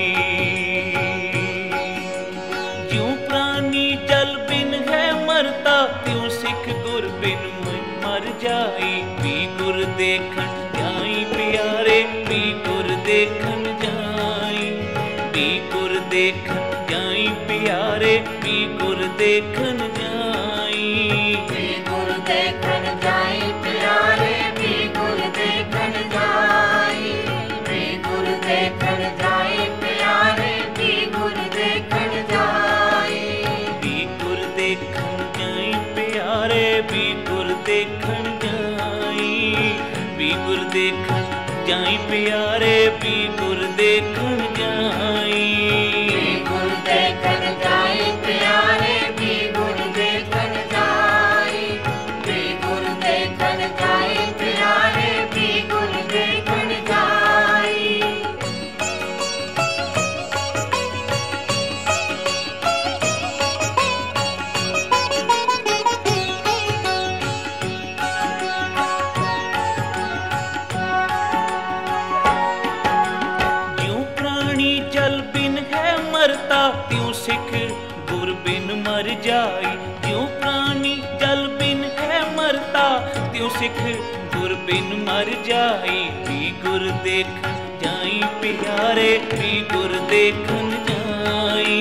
ज्यों प्राणी जल बिन है मरता, त्यों सिख गुर बिन मर जाई। भी गुर देखन जाई प्यारे, भी गुर देखन जाई, भी गुर देखन जाई प्यारे, भी गुर देखन जाई। भी गुर देखन जाई प्यारे, भी गुर देखन जाई, भी गुर देखन जाई प्यारे, भी गुर देखन जाई। भी गुर देखन जाई प्यारे, भी गुर देखन जाई, भी गुर देखन जाई प्यारे, भी गुर देखन जाई। भी गुर देखन जाई प्यारे, भी गुर देखन जाई, भी गुर देखन जाई प्यारे, भी गुर देखन जाई। ज्यों प्राणी जल बिन है मरता, त्यों सिख गुर बिन मर जाई। ज्यों प्राणी जल बिन है मरता, त्यों सिख गुर बिन मर जाई। भी गुर देखन जाई प्यारे, भी गुर देखन जाई,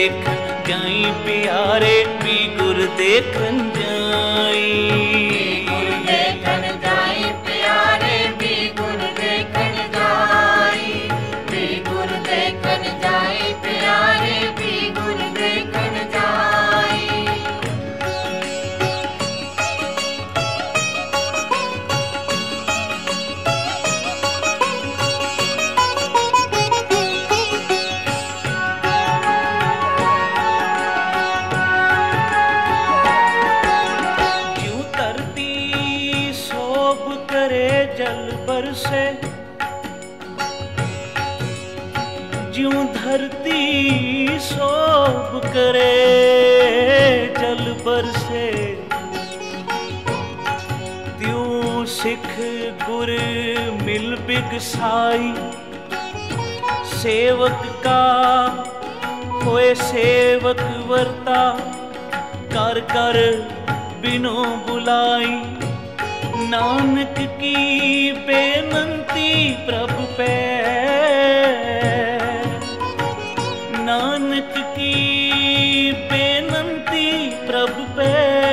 देखन जाई प्यारे भी गुर देखन जाई। गुर देखन जाई प्यारे भी गुर देखन जाई। भी गुर देखन जाई प्यारे भी गुर देखन जाई। जल बरसे ज्यों धरती शोभ करे जल बरसे। त्यों सिख गुर मिल बिगसाई सेवक का होए सेवक वर्ता कर कर बिनो बुलाई। नानक की बेनंती प्रभु पे नानक की बेनंती प्रभु पे।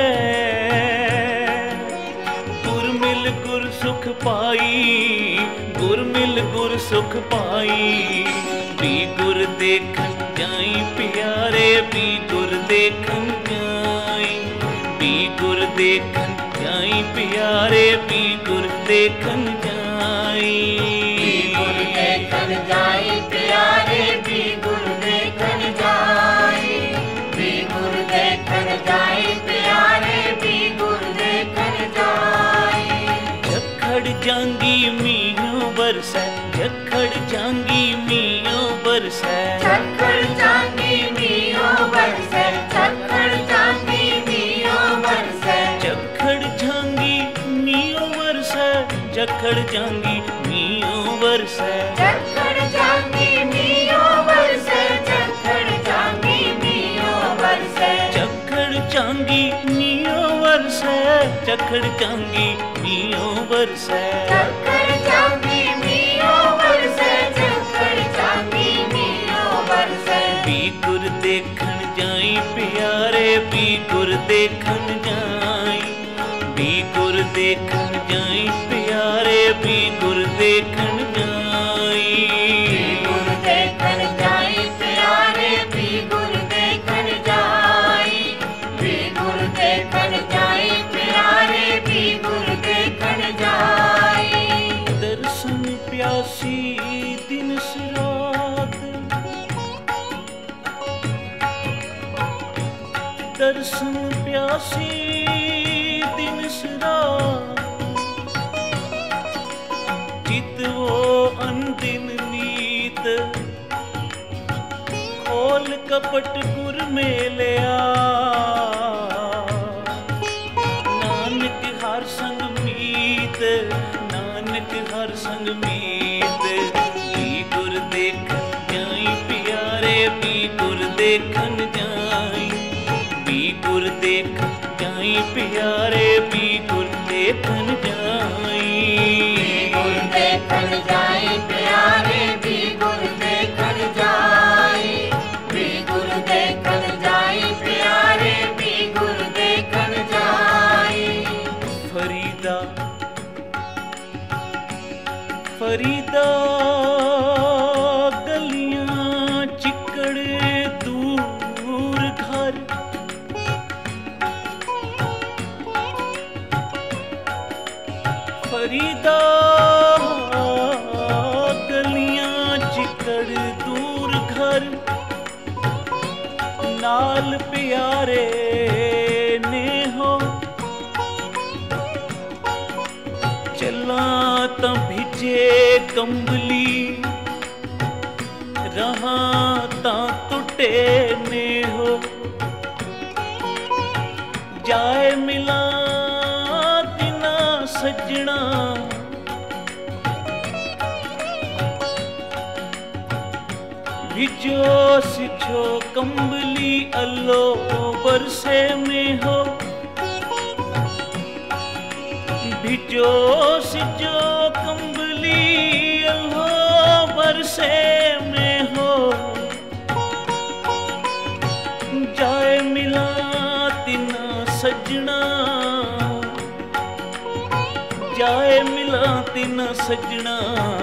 गुर मिल गुर सुख पाई गुर मिल गुर सुख पाई। भी गुर देखन जाई प्यारे भी गुर देखन जाई। भी गुर देखन जाई प्यारे भी गुर देखन जाई। भी गुर देखन जाई प्यारे भी गुर देखन जाई। भी गुर देखन जाई प्यारे भी गुर देखन जाई। झखड़ जांगी मीनू बरसै झखड़ जांगी मीनू बरसै। झखड़ जांगी मीनू बरसै झखड़ जांगी मीनू बरसै। झखड़ जांगी मीनू बरसै झखड़ जांगी मीनू बरसै। झखड़ जांगी मीनू बरसै झखड़ जांगी मीनू बरसै। झखड़ जांगी मीनू बरसै झखड़ जांगी मीनू बरसै। झखड़ जांगी मीनू बरसै झखड़ जांगी मीनू बरसै। भी गुर देखन जाई प्यारे भी गुर देखन जाई। भी गुर देखन जाई प्यारे भी गुर देखन जाई। भी गुर देखन जाई प्यारे भी गुर देखन जाई। भी गुर देखन जाई प्यारे भी गुर देखन जाई। दर्शन प्यासी दिन रात दर्शन प्यासी दिन रात। चित वो अनदिन नीत खोल कपट गुर में लिया। नानक हर संग मीत नानक हर संग मीत। भी गुर देखन जाई प्यारे भी गुर देखन जाई। भी गुर देखन जाई प्यारे भी गुर देखन जाई। भी गुर देखन जाई प्यारे भी गुर देखन जाई। भी गुर देखन जाई प्यारे भी गुर देखन जाई। फरीदा फरीदा गलियां चिकड़ दूर घर। फरीदा गलियां चिकड़ दूर घर। नाल प्यारे ने हो चला तां भिजे कंबली। रहा तां टुटे ने हो जाए मिला तिना सजना। भिजो सिछो कंबली अल्लो बरसे में हो। भिजो सिछो कंबली अल्लो बरसे में हो। दिन सजना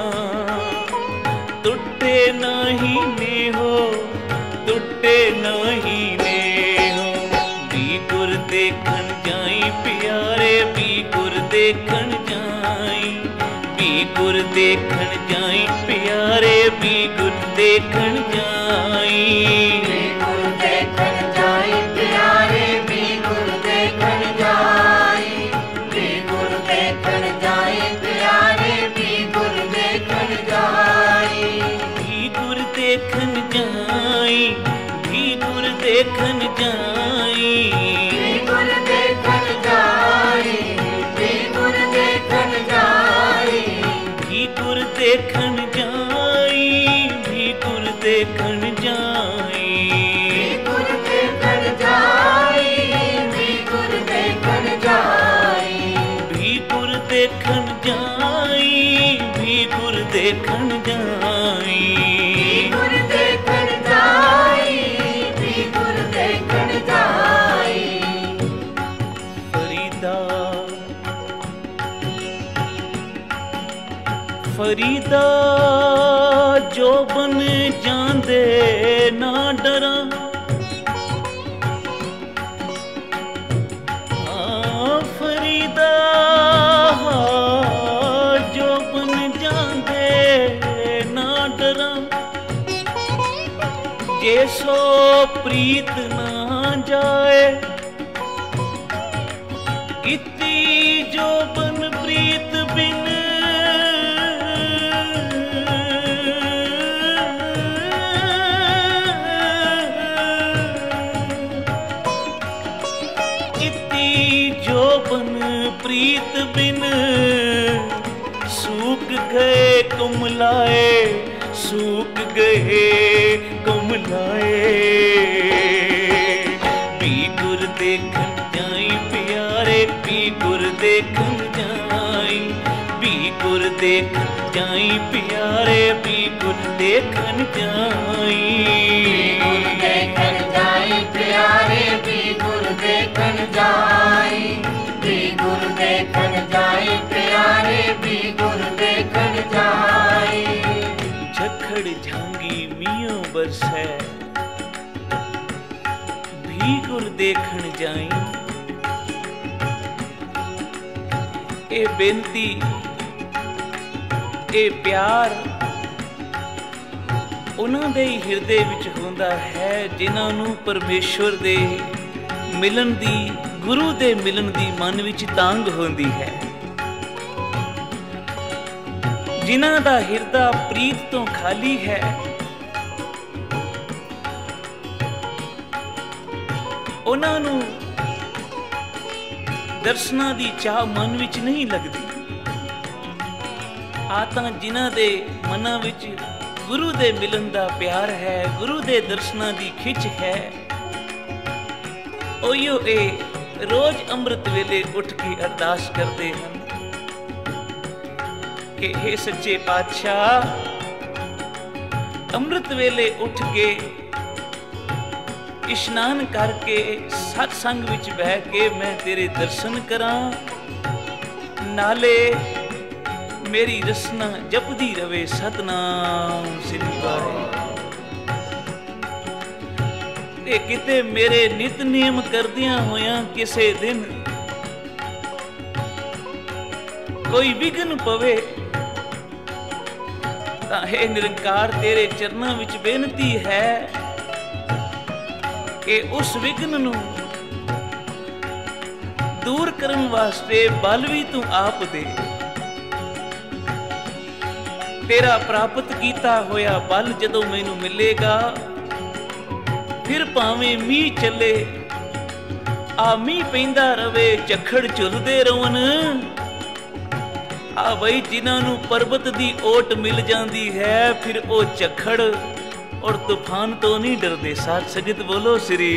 टुटे नहीं नेहो टुटे नहीं नेहो भी गुर देखन जाई प्यारे भी गुर देखन जाई भी गुर देखन जाई प्यारे भी गुर देखन जाई भी गुर देखन जाई प्यारे भी गुर देखन जाई भी गुर देखन जाई प्यारे भी गुर देखन जाई भी गुर देखन जाई भी गुर देखन जाई भी गुर देखन जाई भी गुर देखन जाई भी गुर देखन जाई भी गुर देखन जाई भी गुर देखन जाई भी गुर देखन जाई भी गुर देखन जाई भी गुर देखन जाई भी गुर देखन जाई भी गुर देखन जाई फरीदा फरीदा जो बन जांदे ना डरा हाँ फरीदा जो बन जांदे ना डरा जे सो प्रीत ना जाए इति जो बन प्रीत बिन इति जो बन प्रीत बिन सूख गए कुमलाए सूख गए कुमलाए भी गुर देखन जाई प्यारे भी गुर देखन जाई भी गुर देखन जाई प्यारे भी गुर देखन जाई गुर देखन जाई प्यारे भी गुर देखन जाई भी गुर देखन जाई प्यारे भी गुर देखन जाई झखड़ झांगी मियों बरसै भी गुर देखन जाई ए बेनती ए प्यार ਉਹਨਾਂ ਦੇ ਹਿਰਦੇ ਵਿੱਚ ਹੁੰਦਾ ਹੈ ਜਿਨ੍ਹਾਂ ਨੂੰ ਪਰਮੇਸ਼ਵਰ ਦੇ ਮਿਲਣ ਦੀ ਗੁਰੂ ਦੇ ਮਿਲਣ ਦੀ ਮਨ ਵਿੱਚ ਤਾਂਘ ਹੁੰਦੀ ਹੈ ਜਿਨ੍ਹਾਂ ਦਾ ਹਿਰਦਾ ਪ੍ਰੀਤ ਤੋਂ ਖਾਲੀ ਹੈ ਉਹਨਾਂ ਨੂੰ ਦਰਸ਼ਨਾਂ ਦੀ ਚਾਹ ਮਨ ਵਿੱਚ ਨਹੀਂ ਲੱਗਦੀ ਆ ਤਾਂ ਜਿਨ੍ਹਾਂ ਦੇ ਮਨਾਂ ਵਿੱਚ ਗੁਰੂ ਦੇ ਮਿਲਣ ਦਾ ਪਿਆਰ ਹੈ ਗੁਰੂ ਦੇ ਦਰਸ਼ਨਾਂ ਦੀ ਖਿੱਚ ਹੈ ਉਹੀਓ ਇਹ ਰੋਜ਼ ਅੰਮ੍ਰਿਤ ਵੇਲੇ ਉੱਠ ਕੇ ਅਰਦਾਸ ਕਰਦੇ ਹਨ ਕਿ हे ਸੱਚੇ ਪਾਤਸ਼ਾਹ ਅੰਮ੍ਰਿਤ ਵੇਲੇ ਉੱਠ ਕੇ ਇਸ਼ਨਾਨ ਕਰਕੇ ਸਤ ਸੰਗ ਵਿੱਚ ਬਹਿ ਕੇ ਮੈਂ ਤੇਰੇ ਦਰਸ਼ਨ ਕਰਾਂ ਨਾਲੇ मेरी रसना जपदी रवे सतनाम श्री वाहे किते मेरे नित नियम करदियां होया किसे दिन कोई विघन पवे तां हे निरंकार तेरे चरनां विच बेनती है कि उस विघन नूं दूर करन वास्ते बल भी तू आप दे तेरा प्राप्त कीता होया बल जदों मैनू मिलेगा फिर भावें मीह चले आ मीह पैंदा रवे झखड़ झुलदे रहन आ बई जिन्हां नू पर्वत दी ओट मिल जांदी है फिर ओ झखड़ और तूफान तो नहीं डरदे साथ सजत बोलो श्री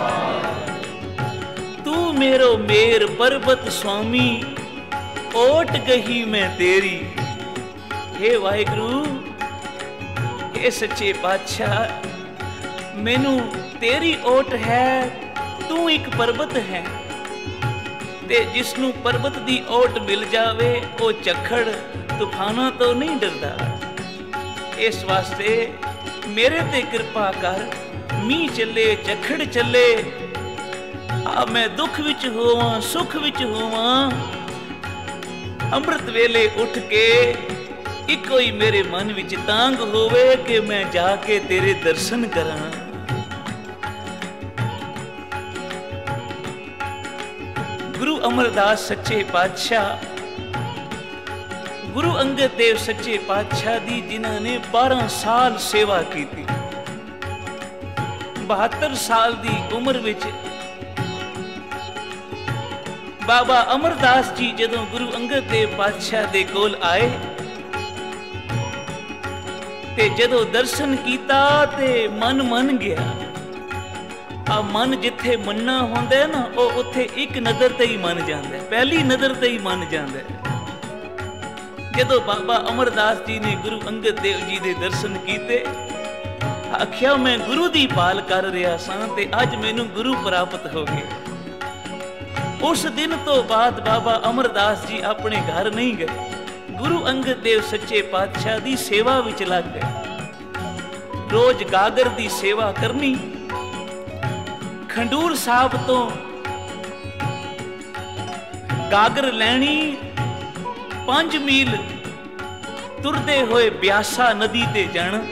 तू मेरो मेर पर्वत स्वामी ओट गही मैं तेरी हे वाहिगुरु हे सच्चे पातशाह मैनू तेरी ओट है तू एक पर्वत है ते जिसनू पर्वत दी ओट मिल जावे ओ झखड़ तूफानों तो नहीं डरदा, इस वास्ते मेरे ते कृपा कर। मीह चले झखड़ चले, आ मैं दुख विच होवां सुख विच होवां, अमृत वेले उठ के इको ही मेरे मन विच तांग होवे कि मैं जाके तेरे दर्शन करां। गुरु अमरदास सच्चे पातशाह, गुरु अंगद देव सच्चे पातशाह दी जिन्हां ने बारह साल सेवा की थी। बहत्तर साल दी उम्र विच बाबा अमरदास जी जदों गुरु अंगद देव पातशाह दे कोल आए ते जदों दर्शन कीता ते मन मन गया। आ मन जिथे मनना होंदा है ना, ओ उत्थे एक नज़र ते ही मन जांदा है, पहली नज़र ते ही मन जांदा है। जदों बाबा अमरदास जी ने गुरु अंगद देव जी दे दर्शन कीते, आख्या मैं गुरु दी पाल कर रहा सां ते अज मैनू गुरु प्राप्त हो गए। उस दिन तो बाद बाबा अमरदास जी अपने घर नहीं गए, गुरु अंगद देव सच्चे पातशाह दी सेवा विच लग गए। रोज गागर दी सेवा करनी, खंडूर साहब तो गागर लैनी, पांच मील तुरदे होए ब्यासा नदी ते जाना,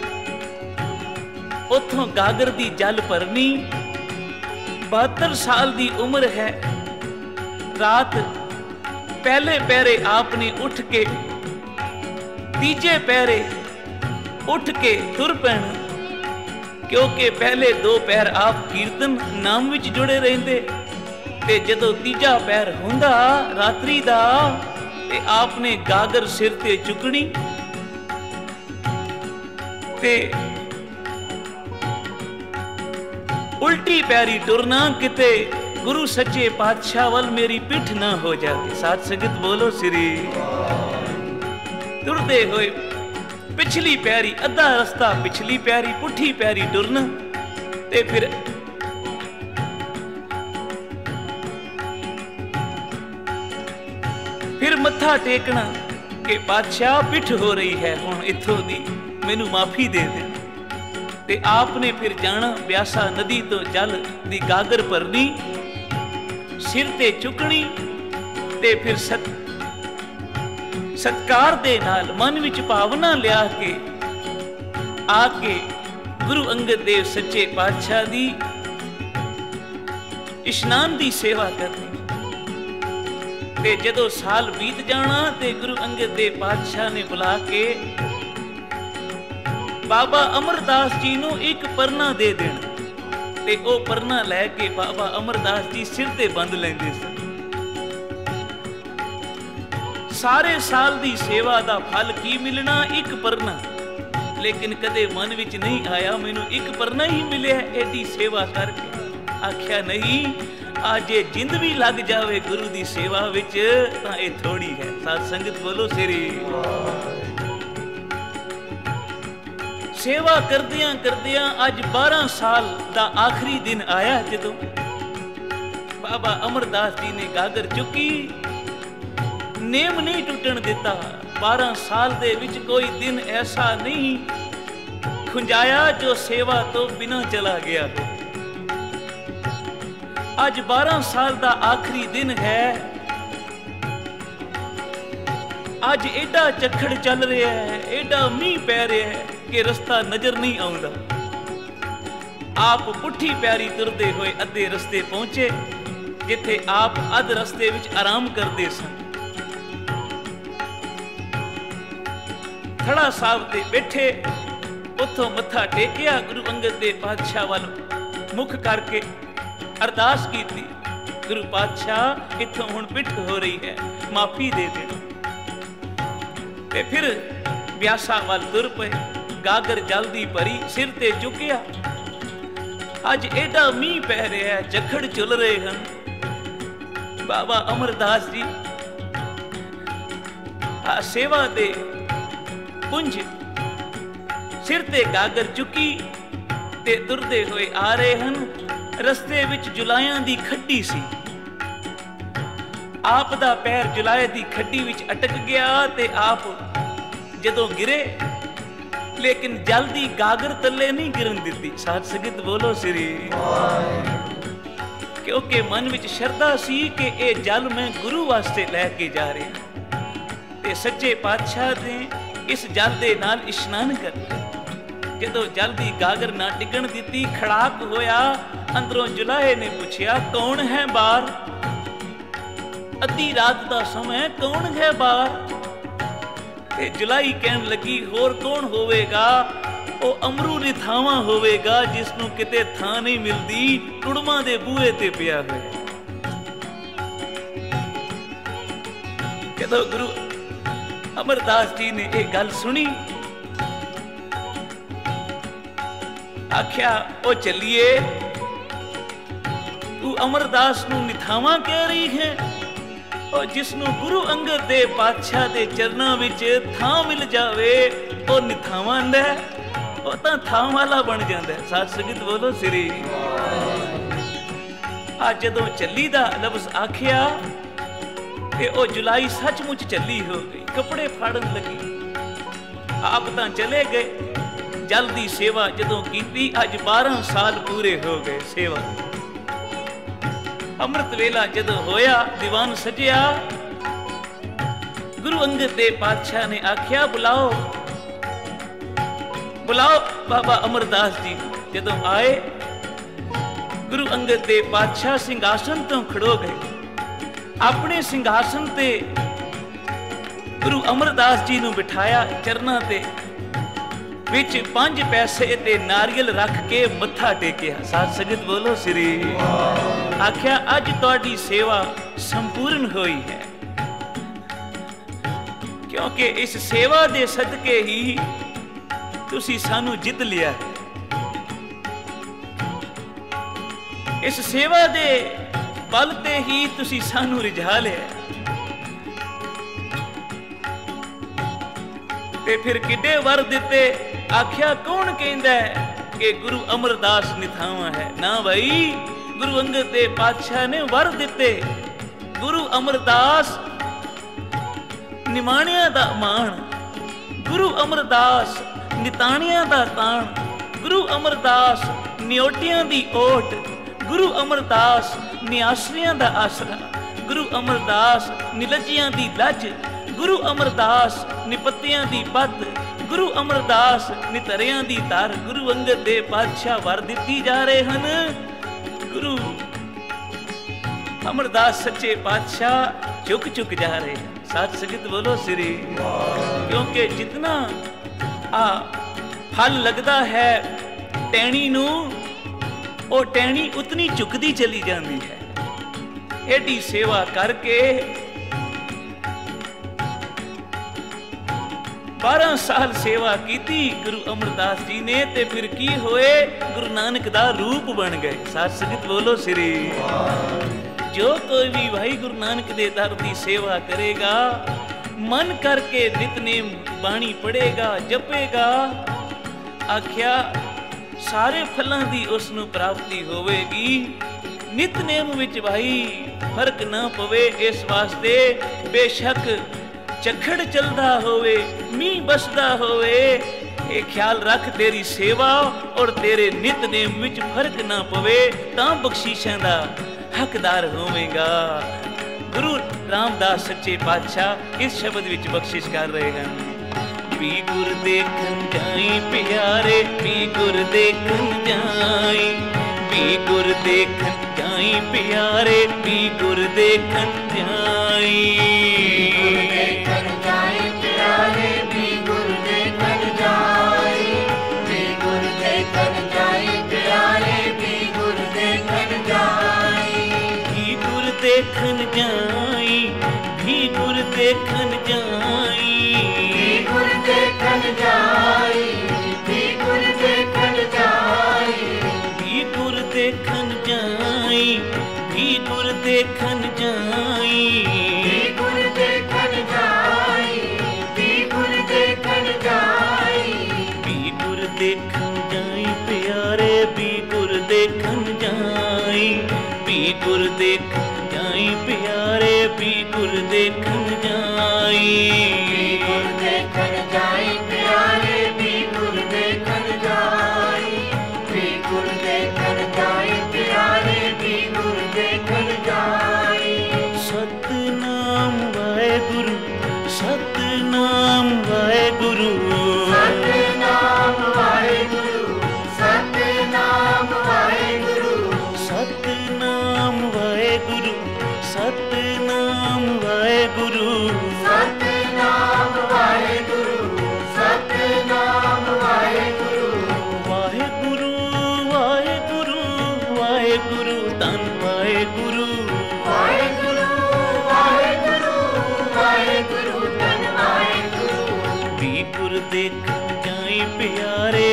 उथों गागर दी जल भरनी। बहत्तर साल दी उम्र है। रात पहले पहरे आपने उठ के, तीजे पहरे उठ के तुर पैना, क्योंकि पहले दो पैर आप कीर्तन नाम विच जुड़े रहंदे ते जदों तीजा पैर हुंदा रात्रि दा ते आपने गागर सिर ते चुकनी ते उल्टी पैरी टुरना, किते गुरु सच्चे पातशाह वल मेरी पिठ ना हो जाए। साथ संगत बोलो श्री। तुरदे होए पिछली पैरी अद्धा रस्ता पिछली पैरी पुठी पैरी टुरना ते फिर फिर मत्था टेकना कि पातशाह पिठ हो रही है, हुण इथों दी मैनू माफी दे दे। ते आपने फिर जाना ब्यासा नदी तो जल दी गागर भरनी, सिर ते चुकनी ते फिर सत सत्कार दे नाल मन विच भावना लिया के आके गुरु अंगद देव सच्चे पातशाह दी इशनान दी सेवा करनी। ते जदों साल बीत जाना ते गुरु अंगद देव पातशाह ने बुला के बाबा अमरदास जी नू एक परना दे देना ते ओ परना लैके बाबा अमरदास जी सिर ते बंद लेंदे सन। सारे साल दी सेवा दा फल की मिलना, एक परना। लेकिन कदे मन विच नहीं आया मैनू एक परना ही मिले एडी सेवा करके। आख्या नहीं, आज ये जिंद भी लग जावे गुरु दी सेवा विच तां ए थोड़ी है। साथ संगत बोलो श्री। सेवा करदियां करदियां अज बारह साल दा आखिरी दिन आया जदों बाबा अमरदास जी ने गागर चुकी, नेम नहीं टुटन दिता। बारह साल दे विच कोई दिन ऐसा नहीं खुंजाया जो सेवा तो बिना चला गया हो। आज बारह साल दा आखिरी दिन है। आज एडा झखड़ चल रहा है, एडा मीह पै रहा है कि रस्ता नजर नहीं आउंदा। आप पुठी पैरी तुरदे हुए अद्धे रस्ते पहुंचे जिथे आप अध रस्ते विच आराम करते सन। खड़ा साहब ते बैठे, उथों मत्था टेकिया, गुरु अंगद देव पातशाह वाल मुख करके अरदास की थी, गुरु पातशाह इथों हुण पिठ हो रही है, माफी दे देना। ते फिर ब्यासा वाल तुर पे, गागर जल्दी भरी सिर ते चुकिया। अज एडा मीह पै रहा है, झखड़ चुल रहे हैं। बाबा अमरदास जी आ सेवा दे पुंज सिर ते गागर चुकी ते तुरदे हुए आ रहे हैं। रस्ते विच जुलायां दी खड्डी सी। आप दा पैर जुलाए दी खड्डी विच अटक गया ते आप जदों गिरे लेकिन जल दी गागर तले नहीं गिरन दिती। साध संगत बोलो श्री, क्योंकि मन विच शरधा सी कि ये जल मैं गुरु वास्ते लैके जा रहा ते सच्चे पातशाह ने इस जल दे नाल इशनान कर। जदों जल दी गागर ना डिगण दिती, खड़ाक होया, अंदरों जुलाहे ने पूछया कौन है बाहर? अद्धी रात दा समय कौन है बाहर? ते जुलाई कहन लगी होर कौन होवेगा? ओ अमरू निथावा होवेगा जिसनों किते थां नहीं मिलदी, टुड़मा दे बूहे ते पिया होया। जदों गुरु अमरदास जी ने ये गल सुनी, आख्या ओ चलिए, तू अमरदास नू निथावा कह रही है? और जिसनों गुरु अंगद दे पातशाह दे चरना विच थां मिल जावे ओ निथावां लै, ओ तां थां वाला बन जांदा है। साध संगत बोलो श्री। आज जदों चली दा लफ्ज़ आखिया ते ओ जुलाई सचमुच चली हो गई, कपड़े फाड़न लगी। आप तां चले गए, जल दी सेवा जदों कीती, अज बारह साल पूरे हो गए सेवा। अमृत वेला जदों होया, दीवान सजिया, गुरु अंगद देव पातशाह ने आख्या बुलाओ बुलाओ बाबा अमरदास जी। जदों आए, गुरु अंगद देव पातशाह सिंघासन तो खड़ो गए। अपने सिंघासन ते गुरु अमरदास जी नू बिठाया चरना ते, विच पंज पैसे ते नारियल रख के मत्था टेकिया। साध संगत बोलो श्री। आख्या अज तुहाडी सेवा संपूर्ण हुई है, क्योंकि इस सेवा दे सदके ही तुसी सानू जित लिया है। इस सेवा दे बल ते ही तुसी सानू रिझा लिया। ते फिर किड्डे वर दिते? आख्या कौन कहंदा है कि गुरु अमरदास निथावा है? ना भाई, गुरु अंगद देव पातशाह ने वर दिते। गुरु अमरदास निमाणिया दा मान, गुरु अमरदास निताणिया दा ताण, गुरु अमरदास नियोटियां दी ओट, गुरु अमरदास निआसरियां दा आसरा, गुरु अमरदास निलजियां दी लज, गुरु अमरदास निपत्तियां दी पत, गुरु अमरदास नितरियां दी तार। गुरु अंगद देव पातशाह वर दिती जा रहे हैं। गुरु अमरदास सच्चे पातशाह झुक झुक जा रहे हैं। साध संगत बोलो श्री। क्योंकि जितना आ फल लगता है टहनी नू, ओ टहनी उतनी झुकदी चली जाती है। एडी सेवा करके बारह साल सेवा की गुरु अमरदास जी ने, ते फिर की होए? गुरु नानक दा रूप बन गए। साध संगत बोलो श्री। जो कोई भी भाई गुरु नानक दे दर दी सेवा करेगा, मन करके नितनेम बाणी पढ़ेगा, जपेगा, आख्या सारे फलों की उसनू प्राप्ति होवेगी। नितनेम विच भाई फर्क ना पवे, इस वास्ते बेशक चखड़ चलदा होवे, मींह बसदा होवे, ये ख्याल रख तेरी सेवा और तेरे नितनेम विच फर्क ना पवे, तां बख्शीशां दा हकदार होवेगा। गुरु रामदास सच्चे पातशाह इस शब्द विच बख्शिश कर रहे हैं। भी गुर देखन जाई प्यारे, भी गुर देखन जाई, भी गुर देखन जाई प्यारे, भी गुर देखन जाई। देखन जाई, भी गुर देखन जाई, भी गुर देखन जाई, भी गुर देखन जाई, भी गुर देखन जाई, भी गुर देखन जाई, भी गुर देखन जाई, भी गुर देखन जाई, भी गुर देखन जाई प्यारे, भी गुर देखन जाई, भी गुर देखन प्यारे, भी गुर देखन जाई, भी गुर देखन जाई।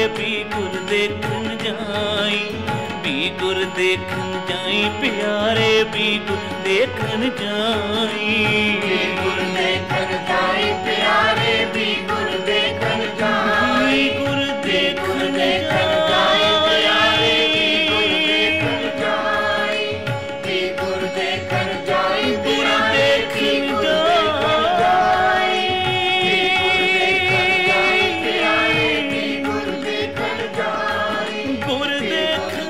भी गुर देखन जाई, भी गुर देखन जाई प्यारे, भी गुर देखन जाई, भी गुर देखन जाई प्यारे, भी गुर देखन जाई, गुर देखन जाई प्यारे, भी गुर देखन जाई, भी गुर देखन जाई प्यारे, भी गुर देखन जाई, भी गुर देखन जाई, गुर देखन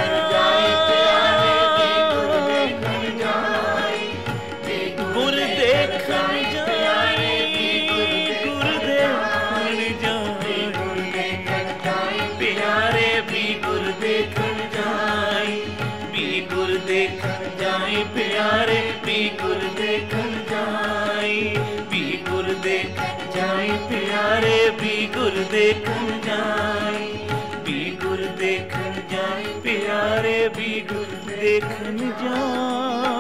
जाई, गुर देखन जाई, गुर देखन जाई, गुर देखन जाई प्यारे भी गुर देखन जाई, भी गुर देखन जाई प्यारे, भी गुर देखन जाई, भी गुर देखन जाई प्यारे, भी गुर देखन जाई, भी गुर देखन जाई प्यारे, भी गुर देखन जाई।